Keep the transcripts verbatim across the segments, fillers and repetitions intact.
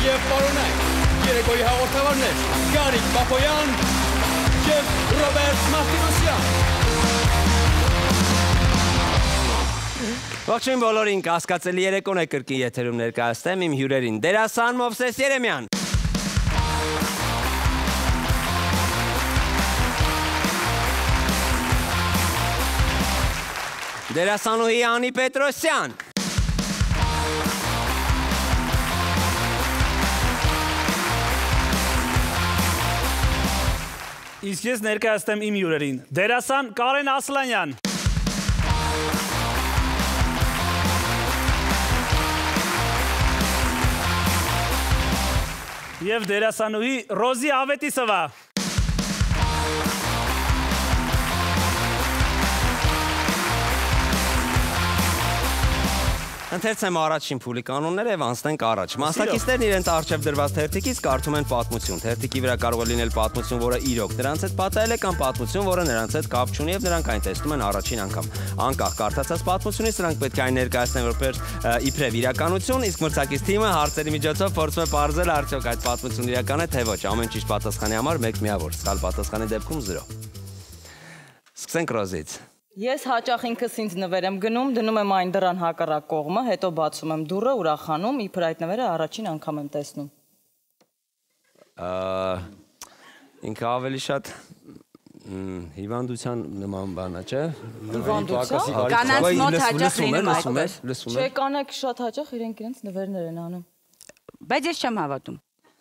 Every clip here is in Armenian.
Եվ պարոնայք, երեկոյի հաղորդավարներ Գարիկ Բապոյան և Ռոբերտ Մարտիրոսյան։ Ողջույն բոլորին, կասկածելի երեկոն է կրկին եթերում ներկայացնեմ իմ հյուրերին դերասան Մովսես Երեմյան, դերասանուհի Անի Պետրոսյան, Իսկ ես ներկայացնեմ իմ հյուրերին դերասան Կարեն Ասլանյան, և դերասանուհի Ռոզի Ավետիսովա։ Ընթերցեմ առաջին փուլի կանոնները և անցնենք առաջ։ Մասնակիցներն իրենց առջև դրված թերթիկից կարդում են պատմություն։ Թերթիկի վրա կարող է լինել պատմություն, որը իրոք նրանց հետ պատահել է, կամ պատմություն, որը նրանց հետ կապ չունի և նրանք այն տեսնում են առաջին անգամ։ Անկախ կարդացած պատմությունից նրանք պետք է այն ներկայացնեն որպես իբրև իրականություն, իսկ մրցակից թիմը հարցերի միջոցով փորձում է պարզել արդյոք այդ պատմությունն իրական է թե ոչ։ Ամեն ճիշտ պատասխանի համար մեկ միավոր, սխալ պատասխանի դեպքում զրո։ Սկսենք Ռոզից։ Ես հաճախ ինքս ինձ նվեր եմ գնում, դնում եմ այն դռան հակառակ կողմը, հետո բացում եմ դուռը, ուրախանում, իբր այդ նվերը առաջին անգամ եմ տեսնում։ Ինքը ավելի շատ հիվանդության նման բան է, չէ՞։ Հիվանդության։ Կանանց մոտ հաճախ լինում այդպես։ Չէ, կանայք շատ հաճախ իրենք իրենց նվերներ են անում։ Բայց ես չեմ հավատում։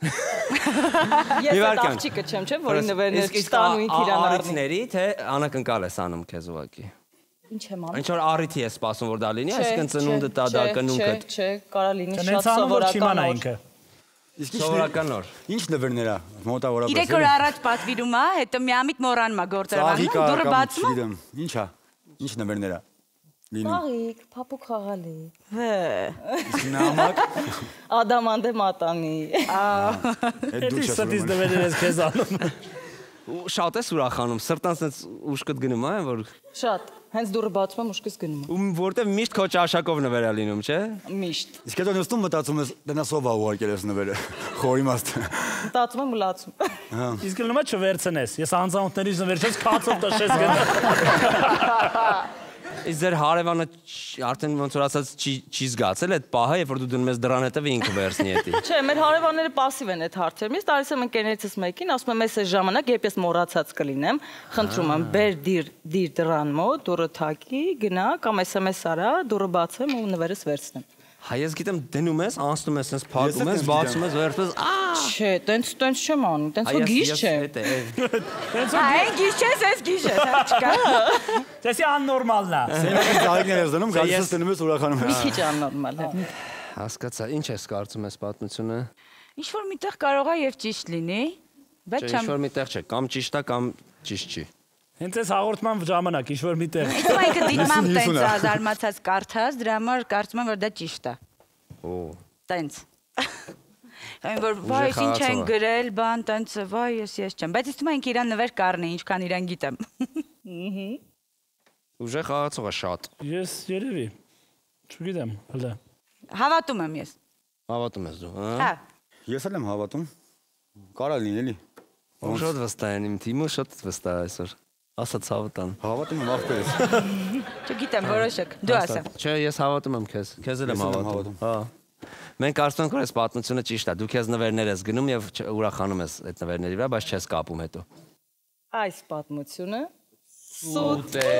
Ես այդ աղջիկը չեմ, չէ՞, որի նվերներ չտանում ինք իրան առնի։ Առիթների, թե անակնկալ ես անում քեզ ուղղակի։ Ինչ եմ անում։ Ինչ որ առիթի ես սպասում որ դա լինի, այսինքն ծնունդը տա դա կնունքը։ Չէ, չէ, կարա լինի շատ սովորական ինքը։ Սովորական նոր։ Ինչ նվերներ է մոտավորապես։ Երեք օր առաջ պատվիրում է, հետո միամիտ մոռանում է գործարանում, դուռը բացում է։ Ինչ է։ Ինչ նվերներ է։ Աղիկ, փափուկ խաղալի։ Իսկ նամակ Ադամանդե մատանի։ Էդի ստից նվերներ ես քեզ անում։ Շատ ես ուրախանում, սրտան սենց ուշքդ գնում է, որ Շատ, հենց դուռը բացում եմ ուշքս գնում եմ։ Ու որտեվ միշտ քո ճաշակով նվեր է լինում, չէ։ Միշտ։ Իսկ հետո նստում մտածում ես, դենասով ա ուղարկել ես նվերը։ Խորի իմաստ։ Մտածում եմ ու լացում։ Իսկ լնումա չվերցնես, ես անձանոթներից նվեր չես քացով տշես գնա։ Իսկ ձեր հարևանը արդեն ոնց որ ասած չի զգացել այդ պահը, երբ որ դու դնում ես դռան հետևը ինքը վերցնի էդի։ Չէ, մեր հարևանները պասիվ են այդ հարցերում։ Ես տալիս եմ ընկերներիցս մեկին, ասում եմ, ես այս ժամանակ, երբ ես մոռացած կլինեմ, խնդրում եմ, բեր դիր դիր դռան մոտ, դուռը թակի, գնա կամ էս էմ էս արա, դուռը բացեմ ու նվերս վերցնեմ։ Հայ ես գիտեմ դնում ես, անցնում ես, sense փակում ես, բացում ես, վերջպես Չէ, տենց տենց չեմ անում, տենց որ գիշ չէ։ Այն գիշ ես, ես գիշ ես, չկա։ Դեսի աննորմալն է։ Սենյակից ծաղիկներ ես դնում, գալիս ես դնում ես ուրախանում Մի ես։ քիչ աննորմալ է։ Հասկացա, ինչ ես կարծում ես պատմությունը։ Ինչ-որ միտեղ կարող է եւ ճիշտ լինի, բայց Չէ, ինչ-որ միտեղ չէ, կամ ճիշտ է, կամ ճիշտ չի։ Հենց այս հաղորդման ժամանակ ինչ-որ միտեղ։ Իսկ ինքը դիտմամբ տենց զարմացած կարդաց, դրա համար կարծում եմ որ դա ճիշտ է։ Օ։ Տենց։ Այն որ վայ, ինչ են գրել, բան, տենց, վայ, ես ես չեմ, բայց իստում ինքը իրան նվեր կառնի, ինչքան իրան գիտեմ։ Ուժեղ խաղացող է շատ։ Ես երևի։ Չգիտեմ, հələ։ Հավատում եմ ես։ Հավատում ես դու, հա։ Հա։ Ես էլ եմ հավատում։ Կարա լինի, էլի։ Շատ վստահ են իմ թիմը, շատ վստահ է այսօր։ Ասած հավատան։ Հավատում եմ ախպերս։ Չգիտեմ, որոշեք։ Դու ասա։ Չէ, ես հավատում եմ քեզ։ Քեզ էլ եմ հավատում։ Հա։ Մենք կարծում ենք, որ այս պատմությունը ճիշտ է։ Դու քեզ նվերներ ես գնում եւ ուրախանում ես այդ նվերների վրա, բայց չես կապում հետո։ Այս պատմությունը սուտ է։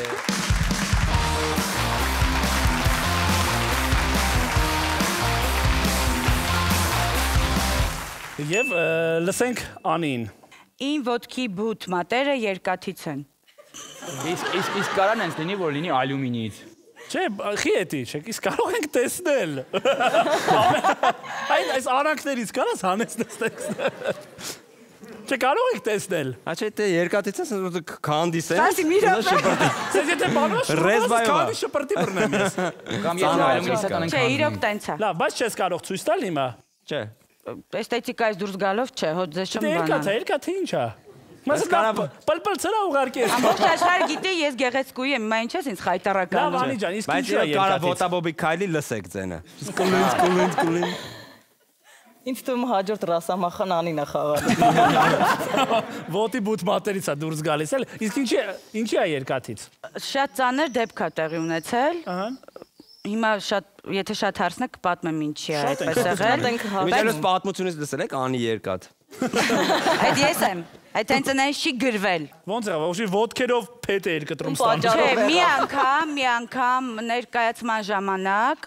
Եվ լսենք Անին։ Ին ոտքի բութ մատերը երկաթից են։ Իսկ իսկ իսկ կարան այնց լինի, որ լինի ալյումինիից։ Չէ, խի էտի, չէ, իսկ կարող ենք տեսնել։ Այն այս արանքներից կարաս հանես տեսնել։ Չէ, կարող եք տեսնել։ Աչե դե երկաթից ես քանդիս է։ Սասի մի րոպե։ Սեզ եթե բանոց քանդի շպրտի բռնեմ ես։ Կամ ես ալյումինից տանենք։ Չէ, իրոք տենց է։ Լավ, բայց չես կարող ցույց տալ հիմա։ Չէ։ Էսթետիկայից դուրս գալով չէ, հոտ ձեզ չեմ բանան։ Երկաթ է, երկաթը ինչ է։ Մասը պլպլ ծրա ուղարկես։ Ամբողջ աշխարհը գիտի ես գեղեցկուի եմ, հիմա ինչ ես ինձ խայտարական։ Լավ, Անի ջան, իսկ Բայց ինչու է կարա երկաթից։ ոտաբոբի քայլի լսեք ձենը։ Կլինց, կլինց, կլին։ Ինձ թվում հաջորդ ռասամախան Անին է խաղալու։ Ոտի բութ մատերից է դուրս գալիս էլ։ Իսկ ինչի ինչի է երկաթից։ Շատ ծանր դեպք է տեղի ունեցել։ Ահա։ Հիմա շատ, եթե շատ հարցնեք, կպատմեմ ինչի է այդպես եղել։ Միջելուց պատմությունից լսել եք Անի երկաթ։ Այդ ես եմ։ Այդ հենց այնպես չի գրվել։ Ոնց է, ուշի ոտքերով փետ է երկտրում ստանում։ Չէ, մի անգամ, մի անգամ ներկայացման ժամանակ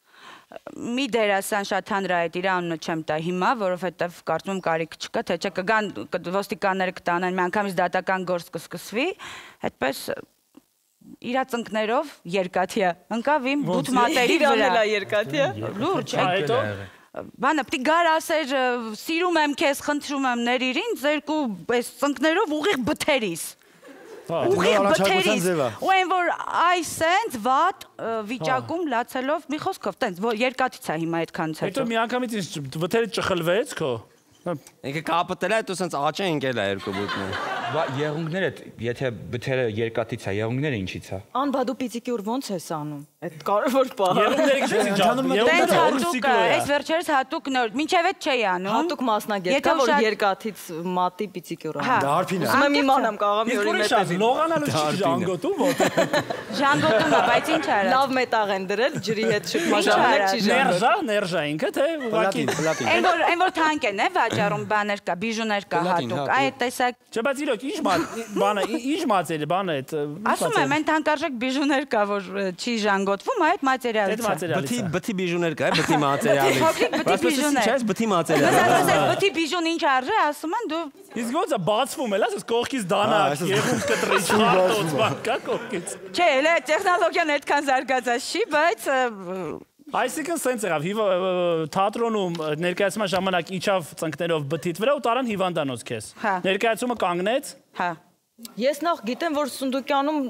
մի դերասան շատ հանրայիտ իր անունը չեմ տա հիմա, որովհետև կարծում եմ կարիք չկա, թե չէ կգան ոստիկանները կտանեն, մի անգամից դատական գործ կսկսվի, այդպես իրա ծնկներով երկաթյա ընկավ իմ բութ մատերի վրա։ Իրանելա երկաթյա։ Լուրջ, հետո բանը պիտի գար ասեր սիրում եմ քեզ, խնդրում եմ ներիր ինձ երկու այս ծնկներով ուղիղ բթերիս։ Ուղիղ բթերիս։ Ու այն որ այս sense վատ վիճակում լացելով մի խոսքով տենց երկաթից է հիմա այդքանից հետո։ Հետո մի անգամից ինձ բթերը ճխլվեց քո։ Ինքը կապտել է, հետո սենց աճ է ընկել է երկու բութները։ Բա եղունգները, եթե բթերը երկաթից է, եղունգները ինչից է։ Ան բա դու պիծիկի ուր ոնց ես անում։ Այդ կարևոր բան։ Եղունգները քիչ Տենց հատուկ է, այս վերջերս հատուկ նոր, մինչև այդ չէի անում։ Հատուկ մասնագետ կա, որ երկաթից մատի պիծիկի ուր անում։ Դա հարփին է։ Ուզում եմ իմանամ կաղամի Իսկ օրի ուրիշ մեծ։ ասի, լողանալու չի ժանգոտում ոտ։ Ժանգոտում է, բայց ինչ արած։ Լավ մետաղ են դրել, ջրի հետ շփման Ինչ ժամանակ արած։ չի ժանգոտում։ Ներժա, ներժա ինքը թե ուղղակի։ Այն որ այն որ թանկ են, է վաճառում բաներ կա, բիժուներ կա հատուկ։ Այդ տեսակ Չէ, բայց իրոք ինչ բանը, ինչ մածեր է, բանը այդ։ ասում եմ, այն թանկարժեք բիժուներ կա, որ չի ժանգոտվում, այդ մատերիալից է։ Բթի բթի բիժուներ կա, բթի մատերիալից։ Փոքրիկ բթի բիժուներ։ Չէ, բթի Բայց մատերիալ։ ասես բթի բիժուն ինչ արժե, ասում են դու Իսկ ոնց է բացվում էլ, ասես կողքից դանակ, եղունգ կտրի չարտոց բան կա կողքից։ Չէ, elə տեխնոլոգիան այդքան զարգացած չի, բայց Այսինքն սենց եղավ, թատրոնում ներկայացման ժամանակ իջավ ծնկներով բթիդ վրա ու տարան հիվանդանոց քեզ։ Ներկայացումը կանգնեց։ հա Ես նախ գիտեմ, որ Սունդուկյանում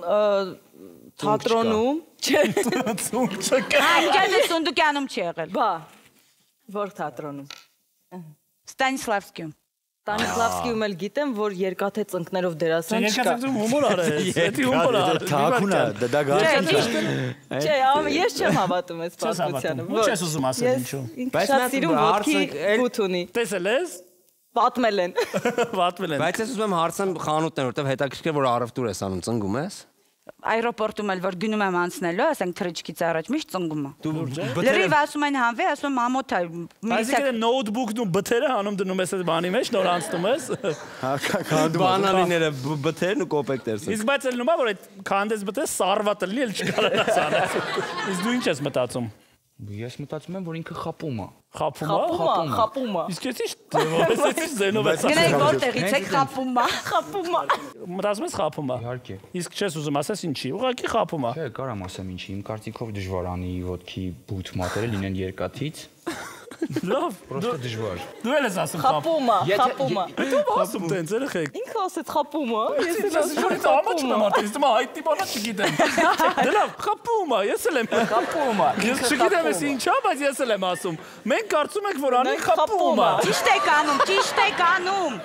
թատրոնում, չէ, Ցունկ չկա։ Հա, ինքն Սունդուկյանում չի եղել։ բա որ թատրոնում։ Ստանիսլավսկիում։ Ստանիսլավսկիում էլ գիտեմ, որ երկաթե ծնկներով դերասան չկա։ Երկաթում հումոր արես, դա հումոր արես։ Թաքուն է, դա գարշ Չէ, չէ, ես չեմ հավատում այս պատմությանը։ Ու չես ուզում ասել ինչու։ Բայց շատ սիրում ոտքի բութ ունի։ Տեսել ես։ Պատմել են։ Վատվել են։ Բայց ես ուզում եմ հարցեմ խանութներ, որտեվ հետաքրքիր որ առևտուր ես անում, ծնգում ես։ Այրոպորտում էլ որ գնում եմ անցնելու, ասենք թրիչկից առաջ միշտ ծնգում է։ Դու Լրիվ ասում են հանվի, ասում եմ ամոթ է։ Այսինքն նոութբուքն ու բթերը հանում դնում ես այդ բանի մեջ, նոր անցնում ես։ բանալիները բթերն ու կոպեկտերս։ Իսկ բայց էլ նոմա որ այդ քանդես բթերը սարվատ լինի, էլ չկարանաս անել։ Իսկ դու ինչ ես մտածում։ Ես մտածում եմ, որ ինքը խապում է։ Խապում է։ Խապում է, խապում է։ Իսկ ես ի՞նչ զենով ես։ Գնայք որտեղից եք խապում է։ Խապում է։ Մտածում ես խապում է։ Իհարկե։ Իսկ չես ուզում ասես ինչի։ Ուղղակի խապում է։ Չէ, կարամ ասեմ ինչի, իմ կարծիքով դժվար անի ոտքի բութ մատերը լինեն երկաթից։ Լավ։ Պրոստը դժվար։ Դու էլ ես ասում խապում։ Խապում է, խապում է։ Դու ասում տենց երեխեք։ Ինքը ասեց խապում է, ես էլ ասում Ես եմ ամաչում եմ արդեն, իստում հայտնի բանա չգիտեմ։ Դե լավ, խապում է, ես էլ եմ։ Խապում է։ Ես չգիտեմ ես ինչա, բայց ես էլ եմ ասում։ Մենք կարծում ենք, որ անի խապում է։ Ճիշտ եք անում, ճիշտ եք անում։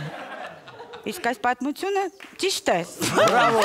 Իսկ այս պատմությունը ճիշտ է։ Բրավո։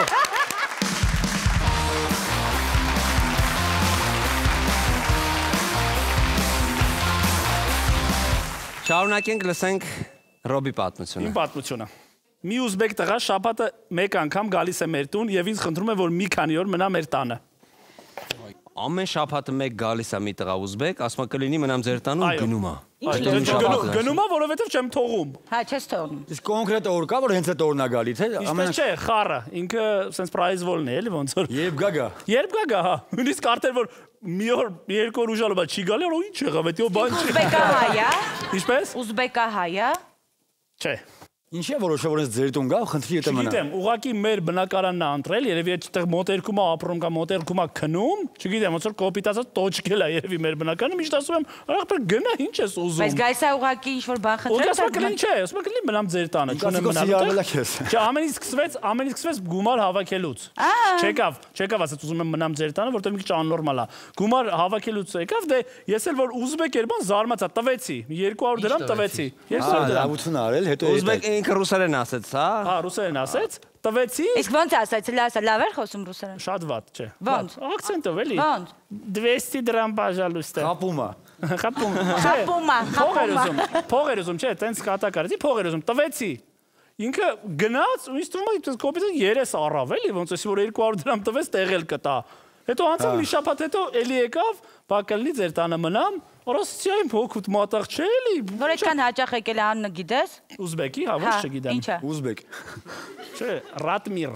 Շարունակենք լսենք Ռոբի պատմությունը։ Իմ պատմությունը։ Մի ուզբեկ տղա շաբաթը մեկ անգամ գալիս է մեր տուն եւ ինձ խնդրում է որ մի քանի օր մնա մեր տանը։ Ամեն շաբաթը մեկ գալիս է մի տղա ուզբեկ, ասում է կլինի մնամ ձեր տանում գնում է։ Գնում է, որովհետեւ չեմ թողում։ Հա, չես թողնում։ Իսկ կոնկրետ օր կա, որ հենց այդ օրն է գալի, թե Ինչպես չէ, խառը, ինքը sense prize-vol-ն է, էլի ոնց որ։ Երբ գա գա։ Երբ գա գա, հա։ Նույնիսկ արդեն որ մի օր, երկու օր ուժալու բա չի գալի, որ ինչ եղավ, դա բան չի։ Ուզբեկահայ է։ Ինչպես։ Ուզբեկահայ է։ Չէ։ Ինչ է որոշը, որ ես ձեր տուն գա, խնդրի եթե մնա։ Չգիտեմ, ուղղակի մեր բնակարանն է ընտրել, երևի այդտեղ մոտերքում է ապրում կամ մոտերքում է քնում, չգիտեմ, ոնց որ կոպիտացած տոճկել է երևի մեր բնակարանը, միշտ ասում եմ, ախպեր գնա, ինչ ես ուզում։ Բայց գայս է ուղղակի ինչ-որ բան խնդրել։ Ասում կլին չէ, ասում կլին մնամ ձեր տանը, չունեմ մնալու։ Չէ, ամենից սկսվեց, ամենից սկսվեց գումար հավաքելուց։ Չեկավ, չեկավ ասած ուզում եմ մնամ ձեր տանը, որտեղ մի քիչ աննորմալ է։ Գումար հավաքելուց եկավ, դե ես էլ որ ուզբեկ էր բան զարմացա, տվեցի, երկու հարյուր դրամ տվեցի։ երկու հարյուր դրամ։ Լավություն արել, հետո Ուզբեկ ինքը ռուսերեն ասեց, հա։ Հա, ռուսերեն ասեց, տվեցի։ Իսկ ոնց ասաց, լասա, լավ էր խոսում ռուսերեն։ Շատ վատ, չէ։ Ոնց։ Ակցենտով էլի։ Ոնց։ двести դրամ, пожалуйста։ խապում է։ Խփում։ Խփում է, Փող էր խփում է։ ուզում, փող էր ուզում, չէ, տենց կատակարեցի, փող էր ուզում, տվեցի։ Ինքը գնաց ու ինձ թվում է այդպես կոպիտ երես առավ էլի, ոնց էսի որ երկու հարյուր դրամ տվեց, տեղել կտա։ Հետո անցավ մի շաբաթ հետո էլի եկավ, բակալնի ձեր տանը մնամ, օրոսիա իմ փոքուտ մատաղ չէ էլի։ Որ այդքան հաճախ եկել է անունը գիտես։ Ուզբեկի, հա, ոչ չգիտեմ։ Ինչ է։ Ուզբեկ։ Չէ, Ռատմիր։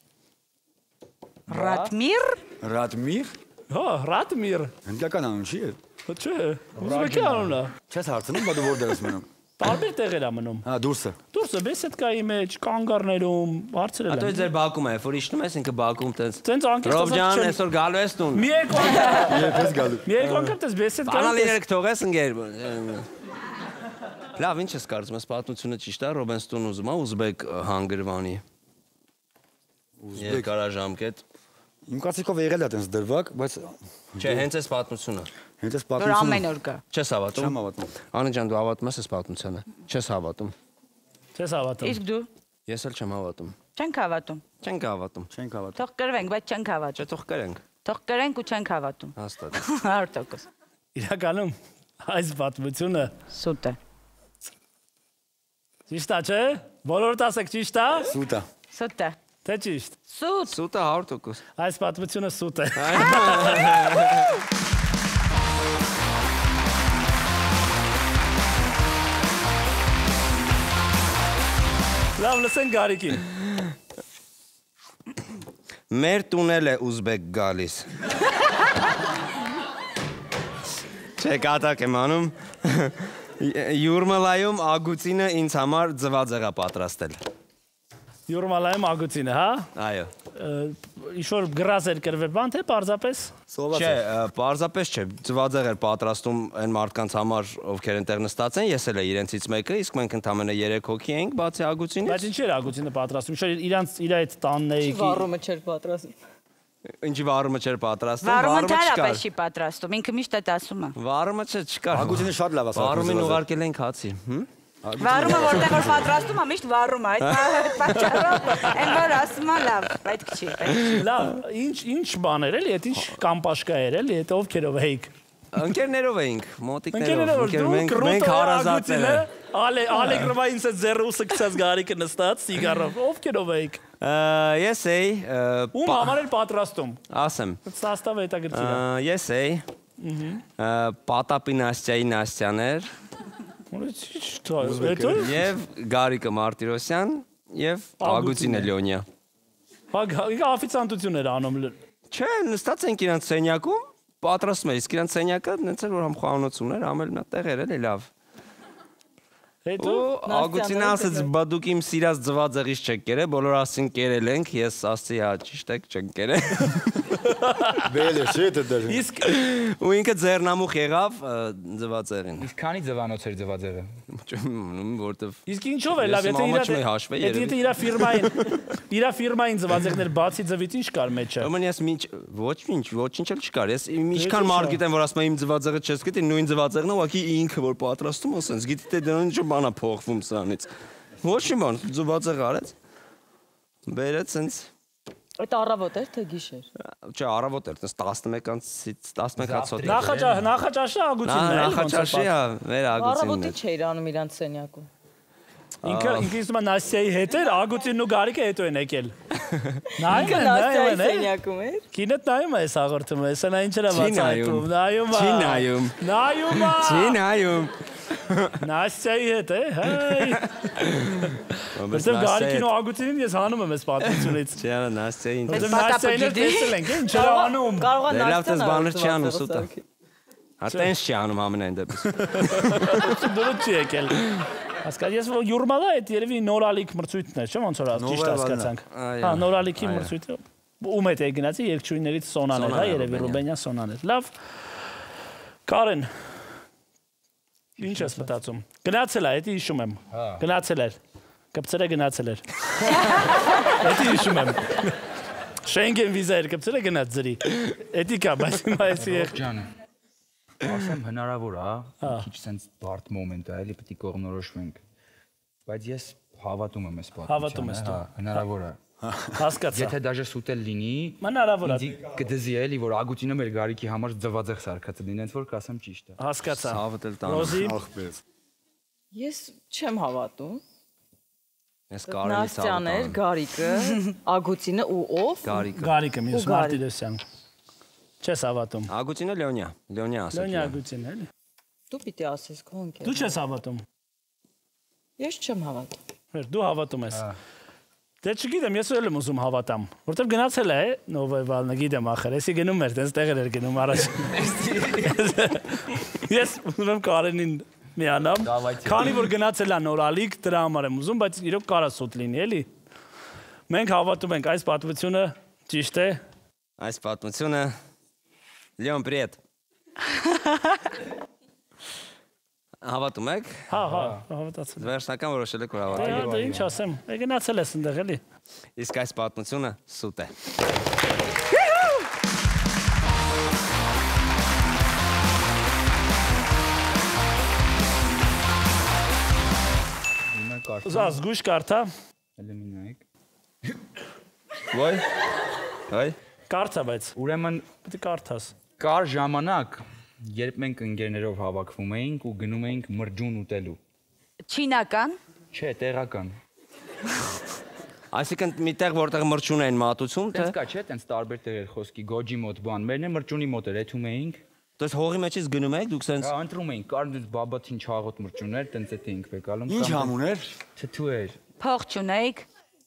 Ռատմիր։ Ռադմիր։ Հա, Ռատմիր։ Հնդկական անուն չի է։ Չէ, ուզբեկի անունն է։ Չես հարցնում, բա դու որտեղ ես մնում։ Տարբեր տեղեր է մնում։ Հա, դուրսը։ Դուրսը բեսեդկայի մեջ, կանգառներում, հարցրել Ատո եմ։ ձեր Բաքում է, որ իջնում ես ինքը Բաքում տենց։ Տենց անկեղծ Ռոբջան, ասած չեմ։ այսօր գալու ես տուն։ Մի երկու անգամ, Երբ ես գալու։ մի երկու անգամ տես բեսեդկայի։ Բանալիները կթողես ընկեր։ Լավ, ինչ ես կարծում ես պատմությունը ճիշտ է, Ռոբենս տուն ուզում է ուզբեկ հանգրվանի։ Ուզբեկ։ Երկարաժամկետ։ Իմ կարծիքով եղել է այդպես դրվակ, բայց Չէ, հենց այս պատմությունը։ հենց այս Որ ամեն պատմությունը օր կա։ Չես հավատում։ չեմ հավատում։ Անի ջան, դու հավատում ես այս պատմությանը։ Չես հավատում։ Չես հավատում։ Իսկ դու Ես էլ չեմ հավատում։ չենք հավատում։ Չենք հավատում։ Չենք հավատում։ Թող կրվենք, բայց չենք հավատում։ Չէ, թող կրենք։ Թող կրենք ու չենք հավատում։ Հաստատ։ հարյուր տոկոս։ Իրականում այս պատմությունը Սուտ է։ ճիշտ է, չէ։ Բոլորդ ասեք ճիշտ է, Սուտ է։ Սուտ է։ թե ճիշտ։ Սուտ։ Սուտը հարյուր տոկոս։ Այս պատմությունը սուտ է։ Լավ, լսենք Գարիկին։ Մեր տունել է ուզբեկ գալիս։ Չէ, կատակ եմ անում։ Յուրմալայում ագուցինը ինձ համար ձվածեղա պատրաստել։ Յուրմալայում ագուցինը, հա։ Այո։ Ինչ-որ գրազ էր կրվել բան, թե պարզապես։ Չէ, պարզապես չէ, ձվածեղ էր պատրաստում այն մարդկանց համար, ովքեր այնտեղ նստած են, ես էլ է իրենցից մեկը, իսկ մենք ընդամենը երեք հոգի էինք, բացի ագուցինից։ Բայց ինչ էր ագուցինը պատրաստում, ինչ իրանց իր այդ տանն էի։ Վառումը չէր պատրաստում։ Ինչի վառումը չէր պատրաստում, Վարումը վառումը դարապես չկար։ չի պատրաստում, ինքը միշտ է ասում։ Վառումը չէ, չկար։ Ագուցինը շատ լավ է սարքում Վառումին ձվածեղ։ ուղարկել ենք հացի, հմ։ Վարումը որտեղ որ պատրաստում է, միշտ վառում է, այդ պատճառով այն որ ասում է լավ, պետք չի, պետք չի։ Լավ, ինչ ինչ բաներ էլի, այդ ինչ կամպաշկա էր էլի, այդ ովքերով էիք։ Ընկերներով էինք, մոտիկներով, Ընկերներով ընկեր դու մենք մենք հարազատներ ենք։ Ալե Ալեգրովա ինձ այդ զերուսը գցած Գարիկը նստած սիգարով, ովքերով էիք։ Ես էի, Ում համար էր պատրաստում։ ասեմ։ Սաստավը հետաքրքիր է։ Ես էի, Պատապի Նաստյայի Նաստյաներ Հետո եւ Գարիկը Մարտիրոսյան եւ Ագուցին Էլյոնյա։ հա օֆիցիանտություն էր անում։ Չէ, նստած ենք իրանց սենյակում, պատրաստում էր, իսկ իրանց սենյակը նենց էր որ համ խոհանոց ուներ, համ էլ նա տեղ էր էլի լավ։ Հետո Ու Ագուցինը ասեց, բա դուք իմ սիրած ձվածեղից չեք կերել, բոլոր ասին կերել ենք, ես ասացի, հա, ճիշտ եք, չենք կերել։ Բել է, չէ՞ դա դեռ։ իսկ Ու ինքը ձեռնամուխ եղավ ձվածեղին։ Իսկ քանի ձվանոց էր ձվածեղը։ Որտեվ իսկ ինչով է լավ, եթե եթե իր ֆիրմային իր ֆիրմային ձվածեղներ բացի ձվից ինչ կար մեջը։ Ուրեմն ես ինչ ոչինչ, ոչինչ էլ չկար։ Ես ինչքան մարդ գիտեմ, որ ասում եմ իմ ձվածեղը չես գիտի, նույն ձվածեղն է, ուղղակի ինքը որ պատրաստում ասենց, գիտի թե դրանից ինչ բան է փոխվում սրանից։ Ոչ մի բան, ձվածեղ արեց։ Բերեց ինձ։ Այդ առավոտ էր թե գիշեր։ Չէ, առավոտ էր, տասնմեկից տասնմեկ հացոտ։ Նախաճաշ նախաճաշը ագուցինն է։ Նախաճաշի, հա, մեր ագուցինն Առավոտի է։ չէր անում իրանց սենյակում։ Ինքը ինքը իսկը Նաստյայի հետ էր, ագուցինն ու Գարիկը հետո են եկել։ Նայում են, Նաստյայի նայում են։ սենյակում էր։ Կինդ նայում է այս հաղորդումը, հեսա նա ինչ էր Չի բացայտում, նայում է։ Չի նայում։ Նայում է։ Չի նայում։ Նաստյայի հետ է, հայ։ Որտեվ Գարիկին ու ագուցինին ես հանում եմ այս պատմությունից։ Չի արա Նաստյային։ Որտեվ Նաստյային էլ տեսել ենք, ինչ էր անում։ Կարող է Դե լավ տես Նաստյան բաներ չի անում արել սուտը։ Հա տենց չի անում ամենայն դեպս։ Դուրս չի եկել։ Հասկացա, ես որ յուրմալա այդ երևի նորալիք մրցույթն է, չէ՞ ոնց որ ճիշտ հասկացանք։ Հա, նորալիքի մրցույթը։ Ում հետ է գնացի երկչույներից Սոնան էր, հա, երևի Ռուբենյան Սոնան էր։ Լավ։ Կարեն։ Ինչ ես մտածում։ Գնացել է, դա հիշում եմ։ Գնացել էր։ Կպցրե գնացել էր։ Դա հիշում եմ։ Շենգեն վիզա էր կպցրե գնաց ձրի։ Դա կա, բայց հիմա էսի է։ Ջանը։ Ասեմ հնարավոր է, քիչ sense բարդ մոմենտ է, էլի պետք է կողմնորոշվենք։ Բայց ես հավատում եմ այս պատմությանը։ Հավատում ես դու։ Հա, հնարավոր է։ Հասկացա։ Եթե դաժե սուտել լինի, Հնարավոր է։ ինձ կդզի էլի, որ ագուտինը մեր գարիքի համար ձվածեղ սարքած է, ինձ որ կասեմ ճիշտ է։ Հասկացա։ Սավտել տան։ Ռոզի, Ախպերս։ Ես չեմ հավատում։ Ես կարելի Նաստյաներ, Գարիկը, Ագուտինը ու ով։ Գարիկը։ Գարիկը մյուս Ու Գարիկ։ Մարտիրոսյան։ Չես հավատում։ Ագուտինը Լեոնիա, Լեոնիա ասեք։ Լոնյա Ագուտին էլի։ Դու պիտի ասես քո ընկեր։ Դու չես հավատում։ Ես չեմ հավատում։ Հեր, դու հավատում ես։ Դե չգիտեմ, ես էլ եմ ուզում հավատամ, որտեվ գնացել է նովելը, գիտեմ ախր, էսի գնում էր, տենց տեղեր էր գնում առաջ։ Ես ուզում եմ Կարենին միանամ, քանի որ գնացել է նորալիք, դրա համար եմ ուզում, բայց իրոք կարա սուտ լինի, էլի։ Մենք հավատում ենք այս պատմությունը ճիշտ է։ Այս պատմությունը Լեոն, պրիետ։ Հավատում եք։ Հա, հա, հավատացել։ Վերջնական որոշել եք որ հավատում եք։ Դե ինչ ասեմ, է գնացել ես ընդեղ էլի։ Իսկ այս պատմությունը սուտ է։ Հիմա կարդ։ Ուզա զգուշ կարդա։ Էլի մի նայեք։ Ոյ։ Ոյ։ Կարդա, բայց Ուրեմն պետք է կարդաս։ կար ժամանակ, երբ մենք ընկերներով հավաքվում էինք ու գնում էինք մրջուն ուտելու։ Չինական։ Չէ, տեղական։ Այսինքն միտեղ որտեղ մրջուն են մատուցում, թե։ Տենց կա, չէ, տենց տարբեր տեղեր խոսքի, գոջի մոտ բան։ Մերն է մրջունի մոտ էր, եթում էինք։ Դες հողի մեջից գնում եք դուք սենց։ Հա, ընտրում էինք, կար դες բաբաթին չաղոտ մրջուններ, տենց էդ էինք վեկալում։ Ինչ համ ուներ։ Թթու էր։ Փող չունեիք։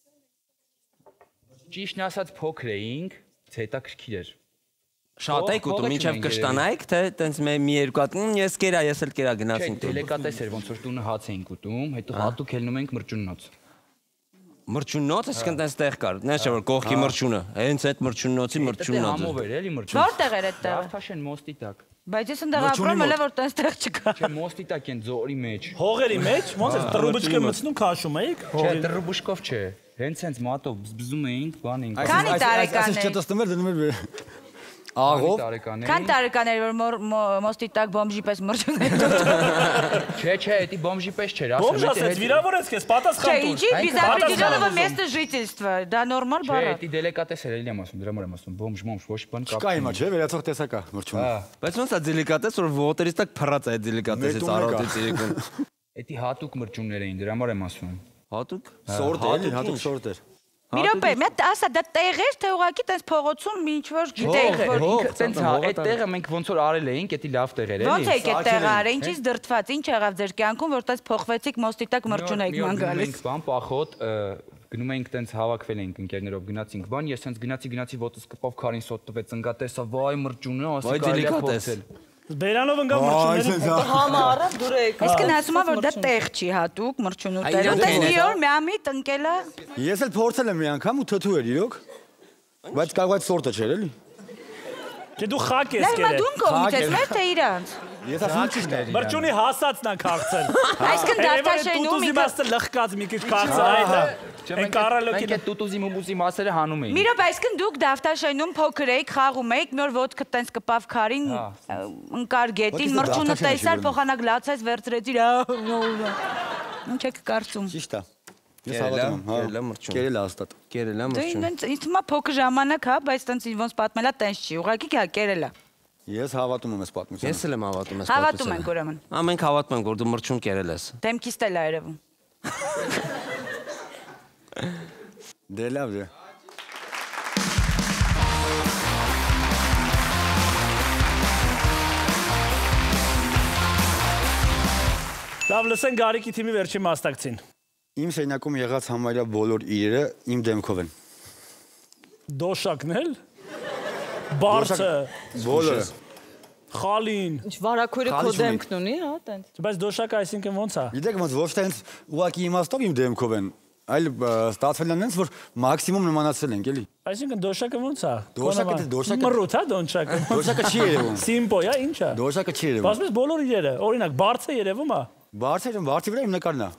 Ճիշտն ասած փոքր էինք, հետաքրքիր էր։ Շատ եք ուտում, ինչև կշտանայիք, թե տենց մի երկու հատ, ես կերա, ես էլ կերա գնացինք տուն։ Դելեկատես էր, ոնց որ տունը հաց էինք ուտում, հետո հատուկ ելնում էինք մրջուննոց։ Մրջուննոց, այսինքն տենց տեղ կար, նա չէ որ կողքի մրջունը, հենց այդ մրջուննոցի մրջուննոցը։ Համով էր, էլի մրջուն։ Որտեղ էր այդ տեղը։ Արտաշեն մոստի տակ։ Բայց ես ընդեղ ապրում եմ, որ տենց տեղ չկա։ Չէ, մոստի տակ են ձորի մեջ։ Հողերի մեջ, ոնց է տրուբուչկը մտնում քաշում էիք։ Չէ, տրուբուշկով չէ։ Հենց հենց մատով բզբզում էինք, բան էինք։ Քանի տարեկան Այսինքն եք։ չտստում էր դնում էր աղով։ Քան տարեկան էր որ մոստի տակ բոմժի պես մրջուն էր։ Չէ, չէ, էդի բոմժի պես չէր, Բոմժ ասեց, վիրավորեց քեզ, պատասխան Չէ, տուր։ ինչի безопределенного места жительства, դա նորմալ Չէ, բառ է։ էդի դելեկատես էր, էլի եմ ասում, դրա համար եմ ասում, բոմժ, մոմժ, ոչ բան կապ։ Կա հիմա չէ, վերացող տեսակա մրջուն։ Հա, Բայց ոնց է դելիկատես որ ոտերից տակ փռած է այդ դելիկատեսից արոտից իրիկուն։ էդի հատուկ մրջուններ էին, դրա համար եմ ասում։ Հատուկ։ Սորտ էր, հատուկ սորտ էր։ Մի րոպե, մետ ասա դա տեղ էր, թե ուղակի տես փողոցում ինչ որ գիտեիք որ Ինքը տենց հա, այդ տեղը մենք ոնց որ արել էինք, էդի լավ տեղեր էլի։ ոնց եք այդ տեղը արել, ինչից դրթված, ինչ եղավ ձեր կյանքում, որ տես փոխվեցիք մոստի տակ մրջուն եք ման գալիս։ Բան պախոտ գնում էինք տենց հավաքվել էինք ընկերներով գնացինք բան, ես հենց գնացի գնացի ոտս կպավ քարին սոտ տվեց ընկա տեսա, վայ մրջունը, ասի կարելի է փոխել։ Բերանով ընկա մրջունները։ Համը առավ դուր եք։ Այսինքն ասում եմ որ դա տեղ չի հատուկ մրջուն ուտելու։ Տես մի օր միամիտ ընկելա։ Ես էլ փորձել եմ մի անգամ ու թթու էր իրոք։ Բայց կարող այդ սորտը չէր էլի։ Չէ դու խակ ես Դա հիմա կերել։ դու կողմից ես մեր թե իրանց։ Ես ասում ճիշտ է։ Մրջունի հասածն ա քաղցել։ Այսինքն դավթաշենում Տուտուզի մասը լխկած մի քիչ քաղցել այդ է։ Այն կարալոկին Մենք այդ տուտուզի մուբուզի մասերը հանում էինք։ Մի րոպե, այսինքն դուք դավթաշենում փոքր էիք, խաղում էիք, մի օր ոտքը տենց կպավ քարին, ընկար գետին, մրջունը տեսար, փոխանակ լացեց, վերցրեց իր։ Ինչ եք կարծում։ Ճիշտ է։ Ես հավատում եմ, հա։ Կերել է մրջուն։ Կերել է հաստատ։ Կերել է Դե մրջուն։ ինձ ինձ թվում է փոքր ժամանակ, հա, բայց տենց ոնց պատմելա տենց չի, ուղղակի կա կերելա։ Ես հավատում եմ այս պատմությանը։ Ես էլ եմ հավատում ես Հավատում ենք ուրեմն։ Ամենք հավատում ենք որ դու մրջուն կերել ես։ Դեմքից էլ է երևում։ Դե լավ է։ Լավ, լսեն Գարիկի թիմի վերջին մասնակցին։ Իմ սենյակում եղած համարյա բոլոր իրերը իմ դեմքով են։ Դոշակն էլ։ Բարսը, Բոլորը։ խալին։ Ինչ վարակույրը քո դեմքն ունի, հա, տենց։ Բայց դոշակը այսինքն ոնց է։ Գիտեք ոնց ոչ թե հենց ուղակի իմաստով իմ դեմքով են, այլ ստացվել են հենց որ մաքսիմում նմանացել ենք էլի։ Այսինքն դոշակը ոնց է։ Դոշակը դե դոշակը։ Մռութ է դոնչակը։ Դոշակը չի երևում։ Սիմպո է, ի՞նչ է։ Դոշակը չի երևում։ Բացմես բոլոր իրերը, օրինակ բարձը երևում է։ Բարձր բարձի վրա իմ նկարն է։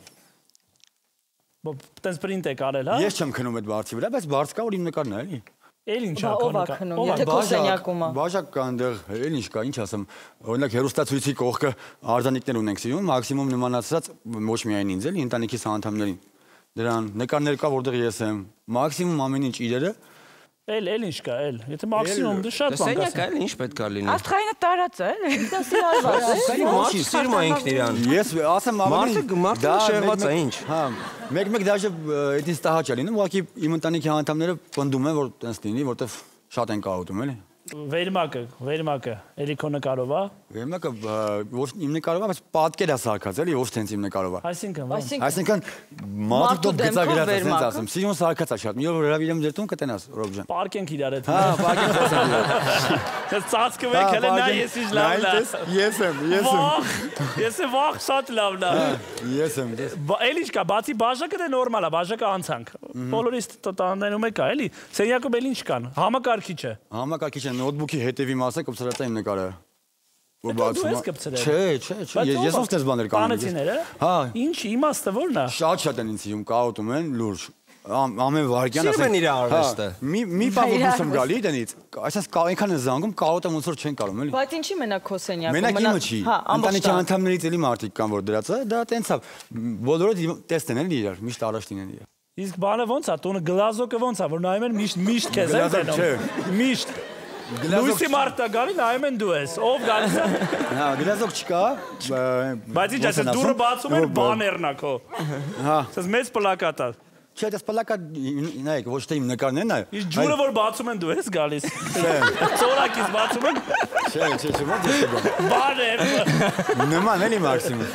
Տենց պրինտ եք արել, հա։ Ես չեմ քնում այդ բարձի վրա, բայց բարձ կա որ իմ նկարն է էլի։ Էլ ինչ է Ով է քնում, եթե քո սենյակում է։ Բաժակ կա այնտեղ, էլ ինչ կա, ինչ ասեմ։ Օրինակ հերոստացույցի կողքը արձանիկներ ունենք սիրում, մաքսիմում նմանացած ոչ միայն ինձ էլի, ընտանիքիս անդամներին։ դրան, նկարներ կա, որտեղ ես եմ, մաքսիմում ամեն ինչ իրերը։ Էլ, էլ ինչ կա, էլ։ Եթե մաքսիմում դե շատ բան կա։ Սենյակը էլ ինչ պետք է լինի։ Աստղայինը տարած է, էլի։ Դա սիրալված է։ Մարդը սիրում է ինքն իրան։ Ես ասեմ Մարդը մարդը շեղված է ինչ։ Հա, մեկ-մեկ դաժե այդից տահաճ է լինում, ուղղակի իմ ընտանիքի անդամները պնդում են, որ տենց լինի, որտեվ շատ են կահոտում, էլի։ Վերմակը, վերմակը, էլի քո նկարով է։ Վերմակը ոչ իմ նկարով է, բայց պատկեր է սարքած, էլի, ոչ տենց իմ նկարով է։ Այսինքն, ո՞ց։ Այսինքն մարդու դոտ գծագրած է, տենց ասեմ, սիրուն սարքած է շատ։ Մի օր հրավիրեմ ձեր տուն կտենաս, Ռոբժան։ Պարկենք իրար հետ։ Հա, պարկենք խոսենք իրար։ Ես ծածկվեք, հələ նա ես ինչ լավն է։ Ես եմ, ես եմ։ Ես եմ վախ շատ լավն է։ Ես եմ։ Էլ ինչ կա, բացի բաժակը դե նորմալ է, բաժակը անցանք։ Բոլորից տաններում է կա, էլի։ Սենյակում էլ ինչ կան։ Համակարգիչ է։ Համակարգիչ է, նոթբուքի հետևի մասը կպցրած է իմ նկարը։ Որ բացում է։ Չէ, չէ, չէ, ես ոնց դες բաներ կանեմ։ Կանեցիները։ Հա։ Ինչ իմաստը ո՞րն է։ Շատ-շատ են ինձ իում կահոտում են լուրջ։ Ամեն վարկյան ասեմ։ Սիրում են իր արվեստը։ Մի մի բան որ դուսում գալի դենից, այսպես այնքան են զանգում, կահոտը ոնց որ չեն կարող, էլի։ Բայց ինչի մենակ քո սենյակում։ Մենակ իմը չի։ Ընտանիքի անդամներից էլի մարդիկ կան որ դրած է, դա տենց է։ Բոլորը տեսնեն էլի իրար, միշտ առաջ լինեն իրար։ Իսկ բանը ո՞նց է, տունը գլազոկը ո՞նց է, որ նայում են միշտ միշտ քեզ են տենում։ Միշտ։ Լույսի մարտը գալի նայում են դու ես, ով գալիս է։ Հա, գլազոկ չկա։ Բայց ինչ ասես դուրը բացում են բաներն է քո։ Հա։ Ասես մեծ պլակատ է։ Չէ, դա պլակատ նայեք, ոչ թե իմ նկարն են, այ։ Իսկ ջուրը որ բացում են դու ես գալիս։ Չէ։ Ծորակից բացում են։ Չէ, չէ, չէ, ո՞նց է։ Բաներ։ Նման էլի մաքսիմում։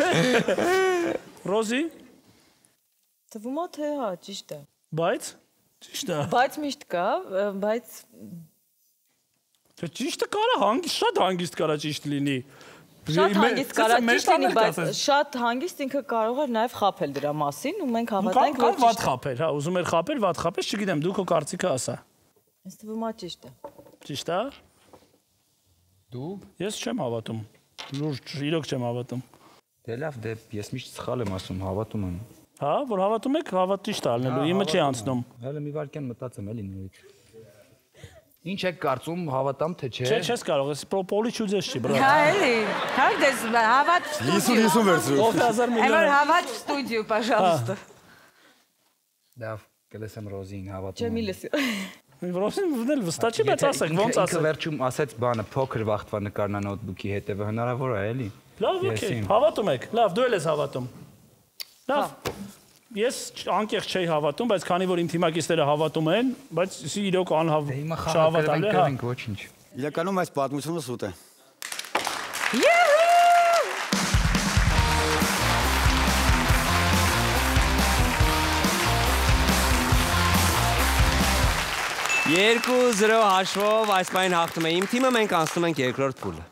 Ռոզի։ Թվում է թե հա, ճիշտ է։ Բայց ճիշտ է։ Բայց միշտ կա, բայց Չէ, ճիշտը կարա հանգիստ, շատ հանգիստ կարա ճիշտ լինի։ Շատ հանգիստ կարա ճիշտ լինի, բայց շատ հանգիստ ինքը կարող է նաև խաբել դրա մասին ու մենք հավատանք, որ վատ խաբել, հա, ուզում էր խաբել, վատ խաբել, չգիտեմ, դու քո կարծիքը ասա։ Ինձ թվում է ճիշտ է։ Ճիշտ է։ Դու։ Ես չեմ հավատում։ Լուրջ, իրոք չեմ հավատում։ Դե լավ, դե ես միշտ սխալ եմ ասում, հավատում եմ։ Հա, որ հավատում եք, հավատ ճիշտ է ալնելու, իմը չի անցնում։ Հələ մի վարքյան մտածեմ էլի նորից։ Ինչ եք կարծում, հավատամ թե չէ։ Չէ, չես կարող, ես պոլի չուզես չի, բրո։ Հա, էլի։ Հա, դες հավատ ստուդիո։ հիսուն հիսուն վերցրու։ ութ հազար միլիոն։ Այո, հավատ ստուդիո, пожалуйста։ Լավ, կլսեմ Ռոզին հավատում։ Չէ, մի լսի։ Ռոզին վնել վստահ չի, բայց ասեք, ոնց ասեք։ Ինքը վերջում ասեց բանը փոքր վախտվա նկարնա նոթբուքի հետևը հնարավոր է էլի։ Լավ, օքեյ, հավատում եք։ Լավ, դու էլ ես հավատում։ Լավ։ Ես անկեղծ չէի հավատում, բայց քանի որ իմ թիմակիցները հավատում են, բայց իրոք անհավ չհավատալու է, հա։ Ոչինչ։ Իրականում այս պատմությունը սուտ է։ Երկու զրո հաշվով այս պայն հաղթում է իմ թիմը, մենք անցնում ենք երկրորդ փուլը։